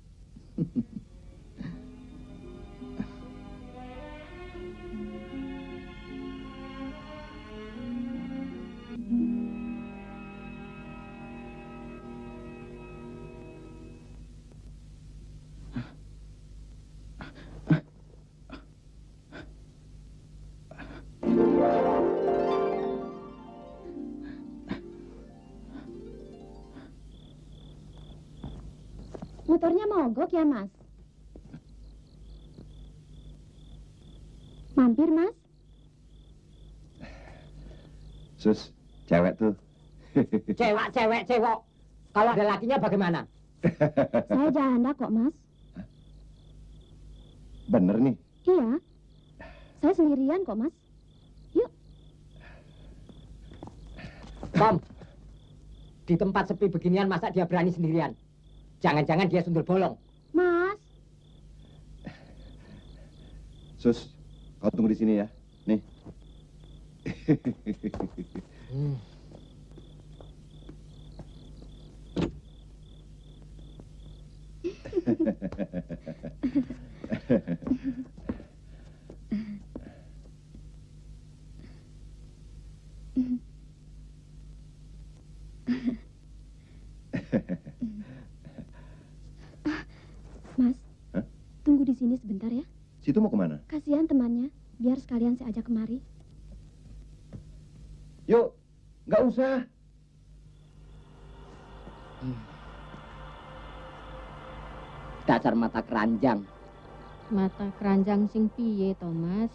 Motornya mogok ya, Mas? Mampir, Mas?
Sus, cewek tuh.
Cewek, cewek, cewek. Kalau ada lakinya bagaimana?
Saya janda kok, Mas.
Bener nih.
Iya. Saya sendirian kok, Mas. Yuk.
Tom, di tempat sepi beginian masa dia berani sendirian? Jangan-jangan dia sundel bolong.
Mas.
Sus, kau tunggu di sini ya. Nih.
Hmm.
Mas,
Hah?
tunggu di sini sebentar ya.
Situ mau kemana?
Kasihan temannya, biar sekalian saya ajak kemari.
Yuk, nggak usah.
Dasar mata keranjang.
Mata keranjang sing piye, Thomas?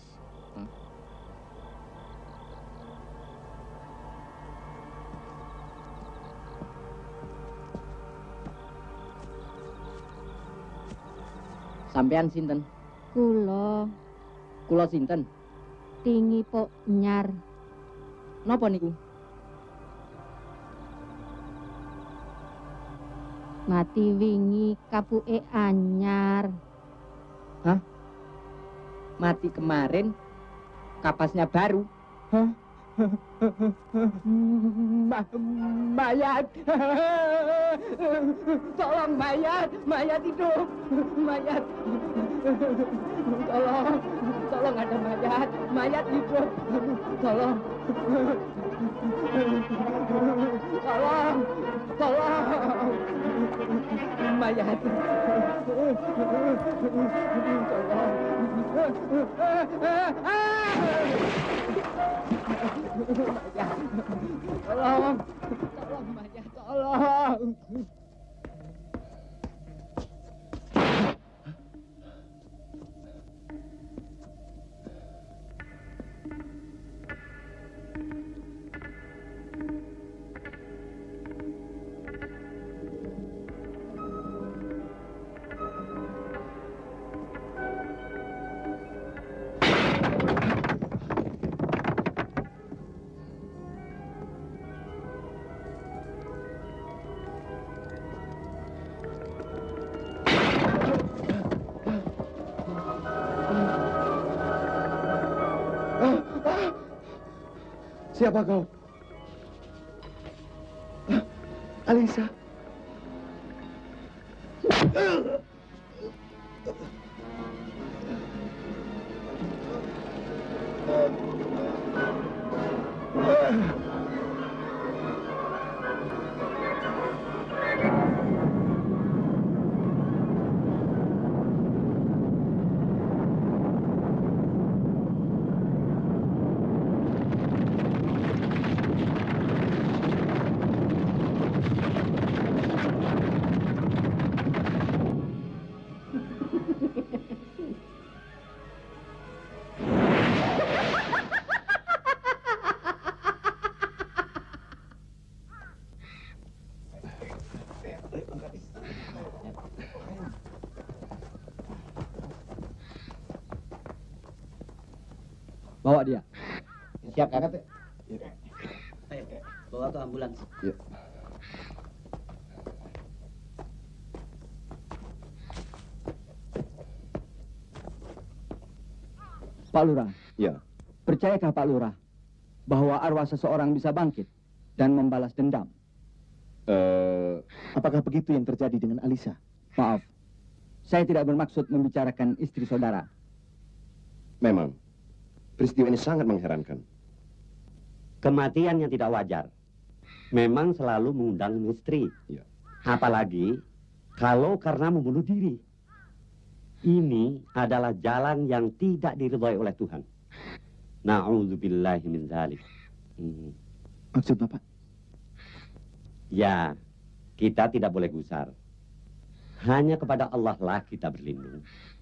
Sampean sinten?
Kulo
Kula sinten?
tinggi pok nyar.
Napa niku?
Mati wingi kapuke anyar.
Hah? Mati kemarin, kapasnya baru. Hah? Ma- mayat. Tolong mayat, mayat hidup. Mayat. Tolong, tolong ada mayat, mayat hidup. Tolong. Tolong, tolong. Mayat. Tolong, tolong mayat, tolong.
Siapa kau? Alisa.
Bawa dia.
Siap, kakak. Ayo, bawa ke ambulans.
Ya.
Pak Lurah.
Ya.
Percayakah Pak Lurah bahwa arwah seseorang bisa bangkit dan membalas dendam?
Uh,
Apakah begitu yang terjadi dengan Alisa?
Maaf, saya tidak bermaksud membicarakan istri saudara.
Memang, peristiwa ini sangat mengherankan.
Kematian yang tidak wajar memang selalu mengundang misteri.
Ya.
Apalagi kalau karena membunuh diri. Ini adalah jalan yang tidak diridhai oleh Tuhan. Na'udzubillahi min dzalik. Hmm.
Maksud Bapak?
Ya, kita tidak boleh gusar. Hanya kepada Allah lah kita berlindung.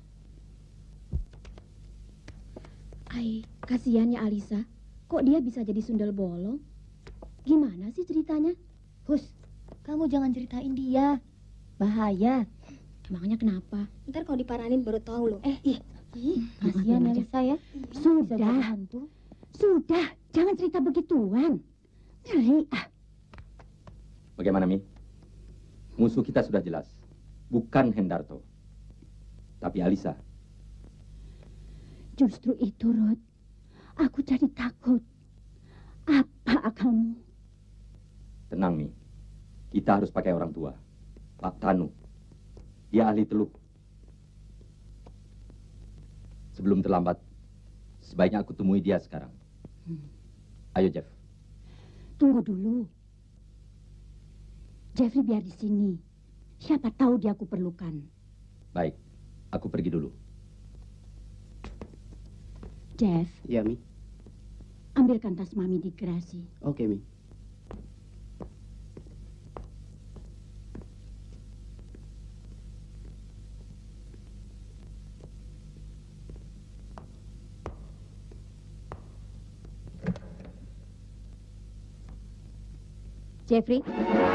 Ai, kasihan ya Alisa. Kok dia bisa jadi sundel bolong? Gimana sih ceritanya?
Hus, kamu jangan ceritain dia. Bahaya.
Emangnya kenapa?
Ntar kalau diparanin baru tahu loh.
Eh, ih,
Kasihan Alisa ya.
Sudah, sudah, jangan cerita begituan. Ngeri ah.
Bagaimana, Mi? Musuh kita sudah jelas. Bukan Hendarto. Tapi Alisa.
Justru itu, Rod. Aku jadi takut. Apa akalmu?
Tenang, Mi. Kita harus pakai orang tua. Pak Tanu. Dia ahli teluh. Sebelum terlambat, sebaiknya aku temui dia sekarang.
Hmm.
Ayo, Jeff.
Tunggu dulu. Jeffrey biar di sini. Siapa tahu dia aku perlukan.
Baik, aku pergi dulu.
Jeff.
Iya, Mi.
Ambilkan tas Mami di garasi.
Oke, Mi.
Jeffrey.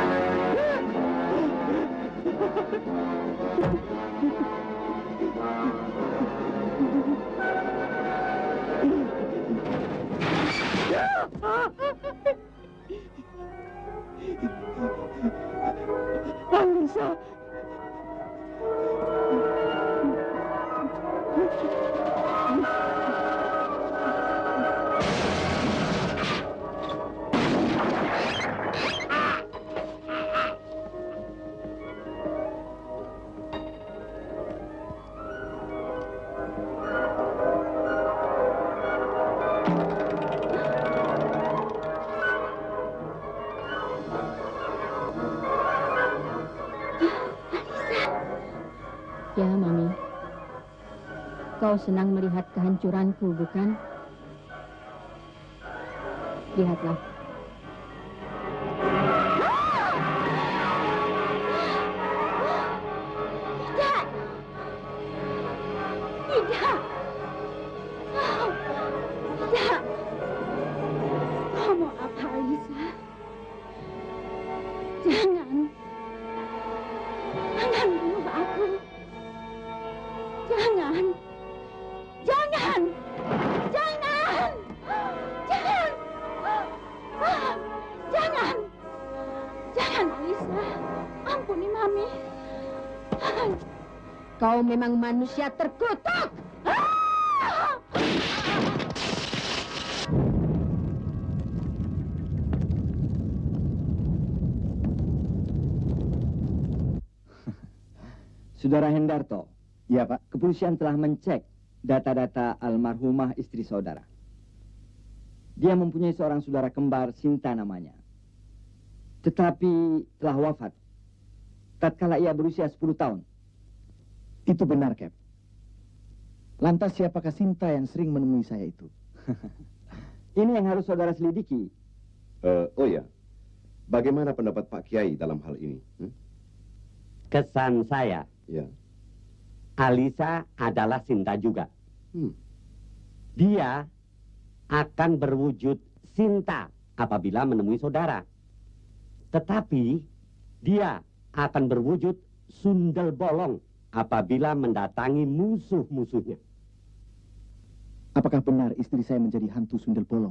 Alisa.
Ya, Mami. Kau senang melihat kehancuranku, bukan? Lihatlah.
Tidak. Tidak. Oh, tidak. Kau mau apa, Alisa? Jangan. Jangan bunuh aku. Jangan. Jangan. Jangan. Jangan. Jangan. Jangan, Alisa. Ampuni Mami.
Kau memang manusia terkutuk.
Saudara Hendarto.
Iya, Pak.
Kepolisian telah mencek data-data almarhumah istri saudara. Dia mempunyai seorang saudara kembar, Sinta namanya. Tetapi telah wafat tatkala ia berusia sepuluh tahun.
Itu benar, Cap. Lantas siapakah Sinta yang sering menemui saya itu?
Ini yang harus saudara selidiki.
Uh, oh ya, bagaimana pendapat Pak Kiai dalam hal ini? Hmm?
Kesan saya,
Ya.
Alisa adalah Sinta juga.
Hmm.
Dia akan berwujud Sinta apabila menemui saudara. Tetapi dia akan berwujud sundel bolong apabila mendatangi musuh-musuhnya.
Apakah benar istri saya menjadi hantu sundel bolong?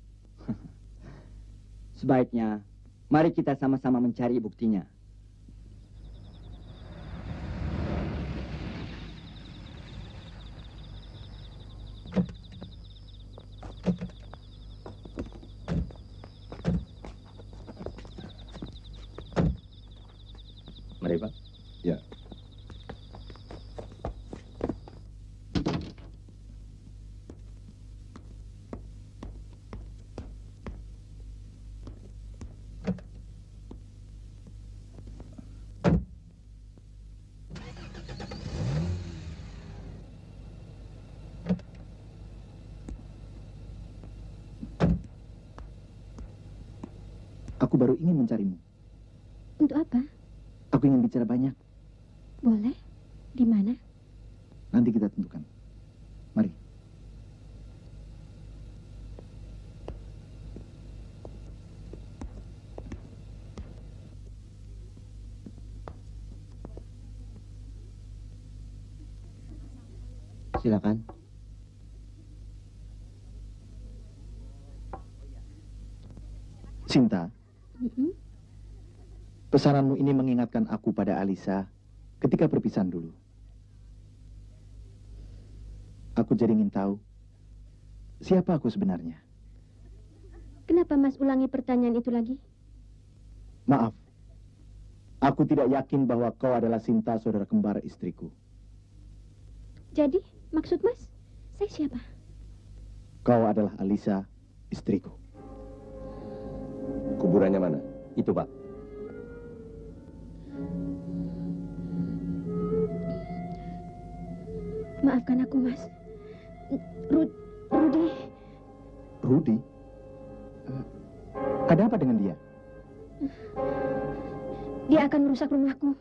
Sebaiknya, mari kita sama-sama mencari buktinya.
Mari, Pak.
Ya.
Aku baru ingin mencarimu.
Untuk apa?
Aku ingin bicara banyak.
Boleh. Di mana?
Nanti kita tentukan. Mari.
Silakan.
Sinta,
Mm-mm.
pesananmu ini mengingatkan aku pada Alisa ketika perpisahan dulu. Aku jadi ingin tahu siapa aku sebenarnya.
Kenapa Mas ulangi pertanyaan itu lagi?
Maaf, aku tidak yakin bahwa kau adalah Sinta, saudara kembar istriku.
Jadi, maksud Mas, saya siapa?
Kau adalah Alisa, istriku.
Kuburannya mana?
Itu, Pak.
Maafkan aku, Mas. Rud Rudi.
Rudi? Eh, ada apa dengan dia?
Dia akan merusak rumahku.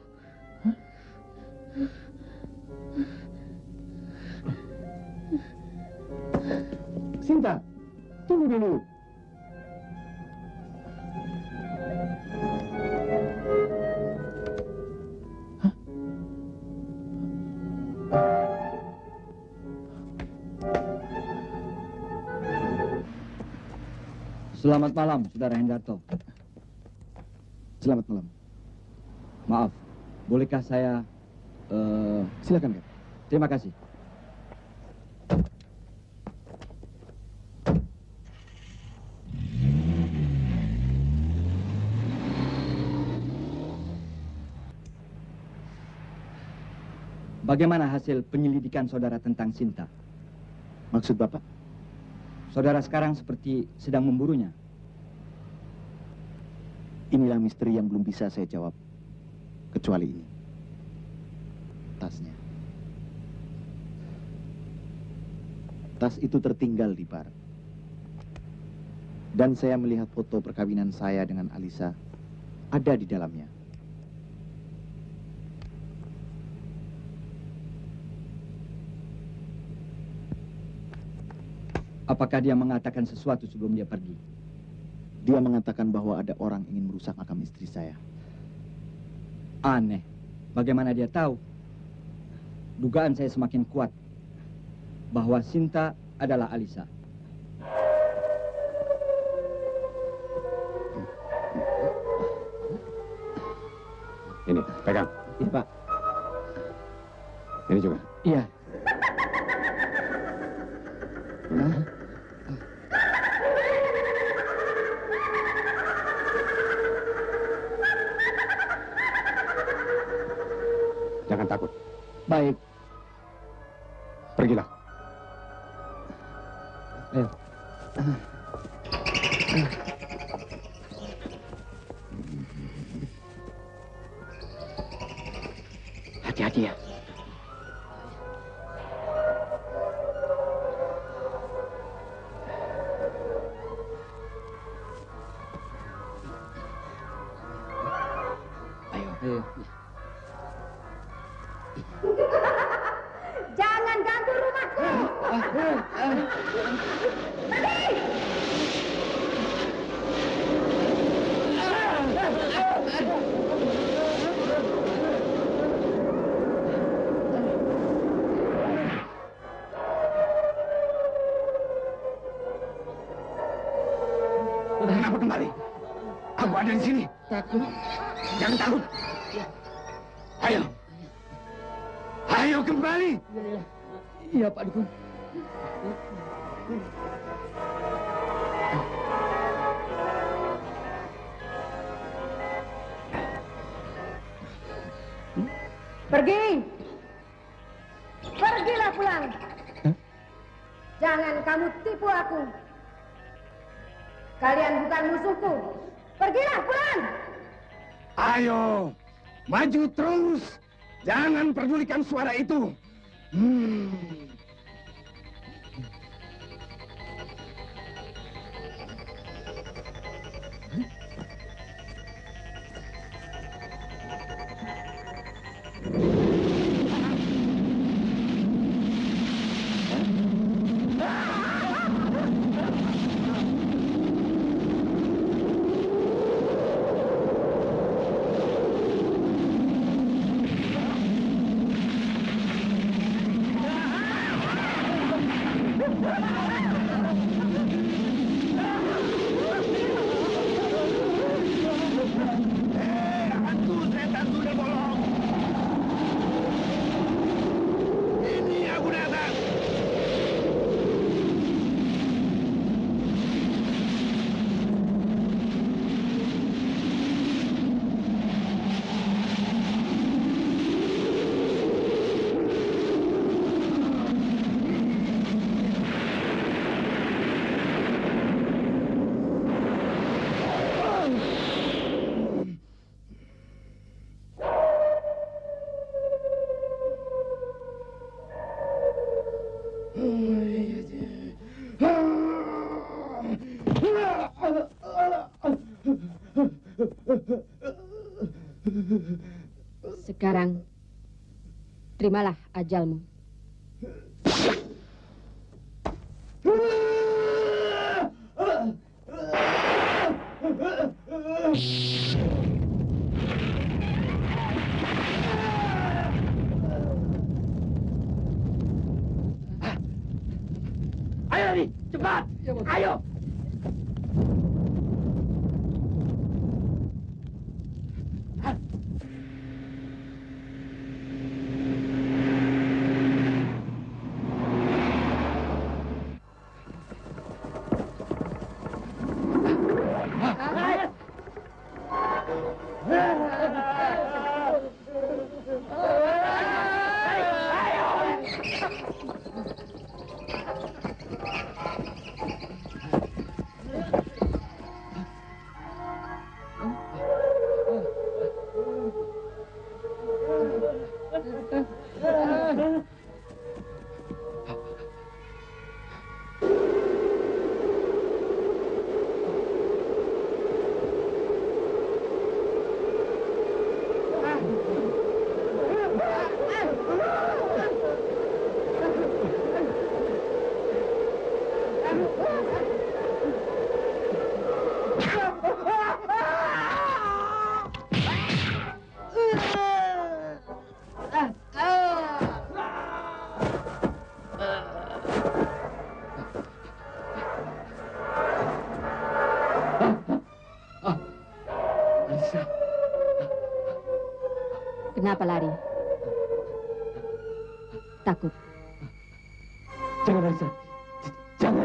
Sinta, tunggu dulu.
Selamat malam, Saudara Hendarto.
Selamat malam.
Maaf, bolehkah saya... Uh...
Silakan, Kak.
Terima kasih. Bagaimana hasil penyelidikan saudara tentang Sinta?
Maksud Bapak?
Saudara sekarang seperti sedang memburunya.
Inilah misteri yang belum bisa saya jawab. Kecuali ini. Tasnya. Tas itu tertinggal di bar. Dan saya melihat foto perkawinan saya dengan Alisa ada di dalamnya.
Apakah dia mengatakan sesuatu sebelum dia pergi?
Dia mengatakan bahwa ada orang ingin merusak makam istri saya.
Aneh. Bagaimana dia tahu? Dugaan saya semakin kuat bahwa Sinta adalah Alisa.
Ini, pegang.
Iya, Pak.
Ini juga.
Iya.
Hah?
Jangan takut.
Baik.
Pergilah.
Ayo.
Hati-hati ya.
Ayo.
Jangan ganggu rumahku. Pergi!
Kenapa kembali? Aku ada di sini.
Takut.
Jangan takut. Ayo. Ayo kembali.
Iya, Pak Dukun.
Pergi. Pergilah pulang. Jangan kamu tipu aku. Kalian bukan musuhku. Pergilah pulang.
Ayo. Maju terus. Jangan pedulikan suara itu. Hmm.
Sekarang, terimalah ajalmu.
Ayo, Rani, cepat. Ayo.
Kenapa lari? Takut?
Jangan, Alisa. Jangan.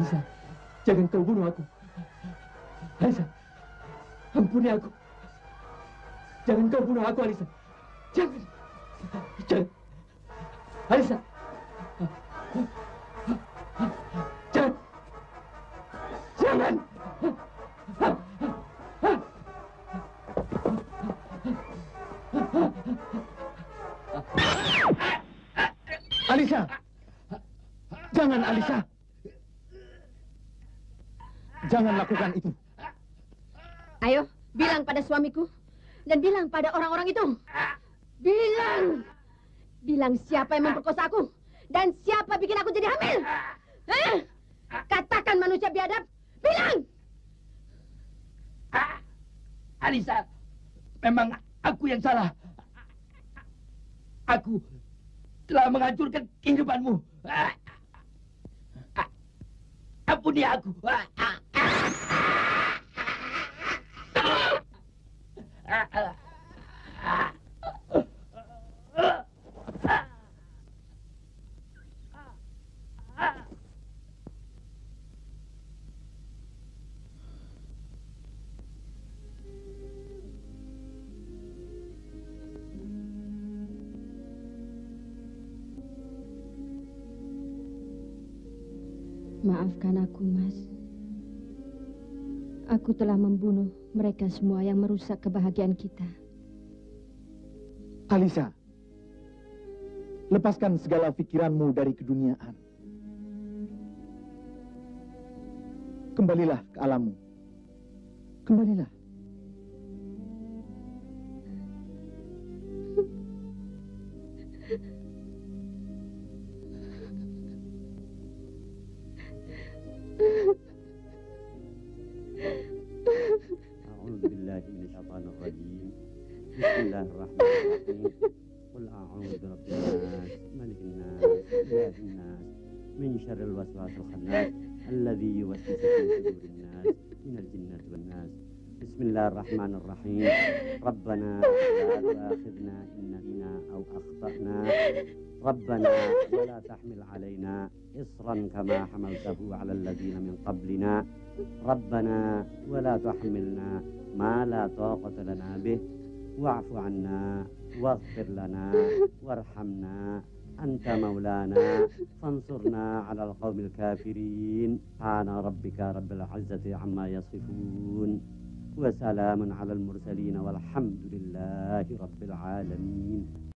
Alisa, jangan kau bunuh aku. Alisa, ampuni aku. Jangan kau bunuh aku, Alisa. Jangan. Jangan. Alisa. Jangan. Jangan.
Alisa. Jangan, Alisa. Jangan lakukan itu.
Ayo, bilang pada suamiku. Dan bilang pada orang-orang itu. Bilang. Bilang siapa yang memperkosa aku. Dan siapa bikin aku jadi hamil. Eh? Katakan manusia biadab. Bilang.
Alisa, memang aku yang salah. Aku telah menghancurkan kehidupanmu. Ampuni aku.
Maafkan aku, Mas. Aku telah membunuh mereka semua yang merusak kebahagiaan kita.
Alisa, lepaskan segala pikiranmu dari keduniaan. Kembalilah ke alammu. Kembalilah.
أعوذ بالله من الشيطان الرجيم بسم الله الرحمن الرحيم قل أعوذ برب الناس ملك الناس إله الناس من شر الوسواس الخناس الذي يوسوس في صدور الناس من الجنة والناس بسم الله الرحمن الرحيم ربنا لا تؤاخذنا إن نسينا أو أخطأنا ربنا ولا تحمل علينا إصرا كما حملته على الذين من قبلنا ربنا ولا تحملنا ما لا طاقة لنا به واعف عنا واغفر لنا وارحمنا أنت مولانا فانصرنا على القوم الكافرين سبحان ربك رب العزة عما يصفون وسلام على المرسلين والحمد لله رب العالمين.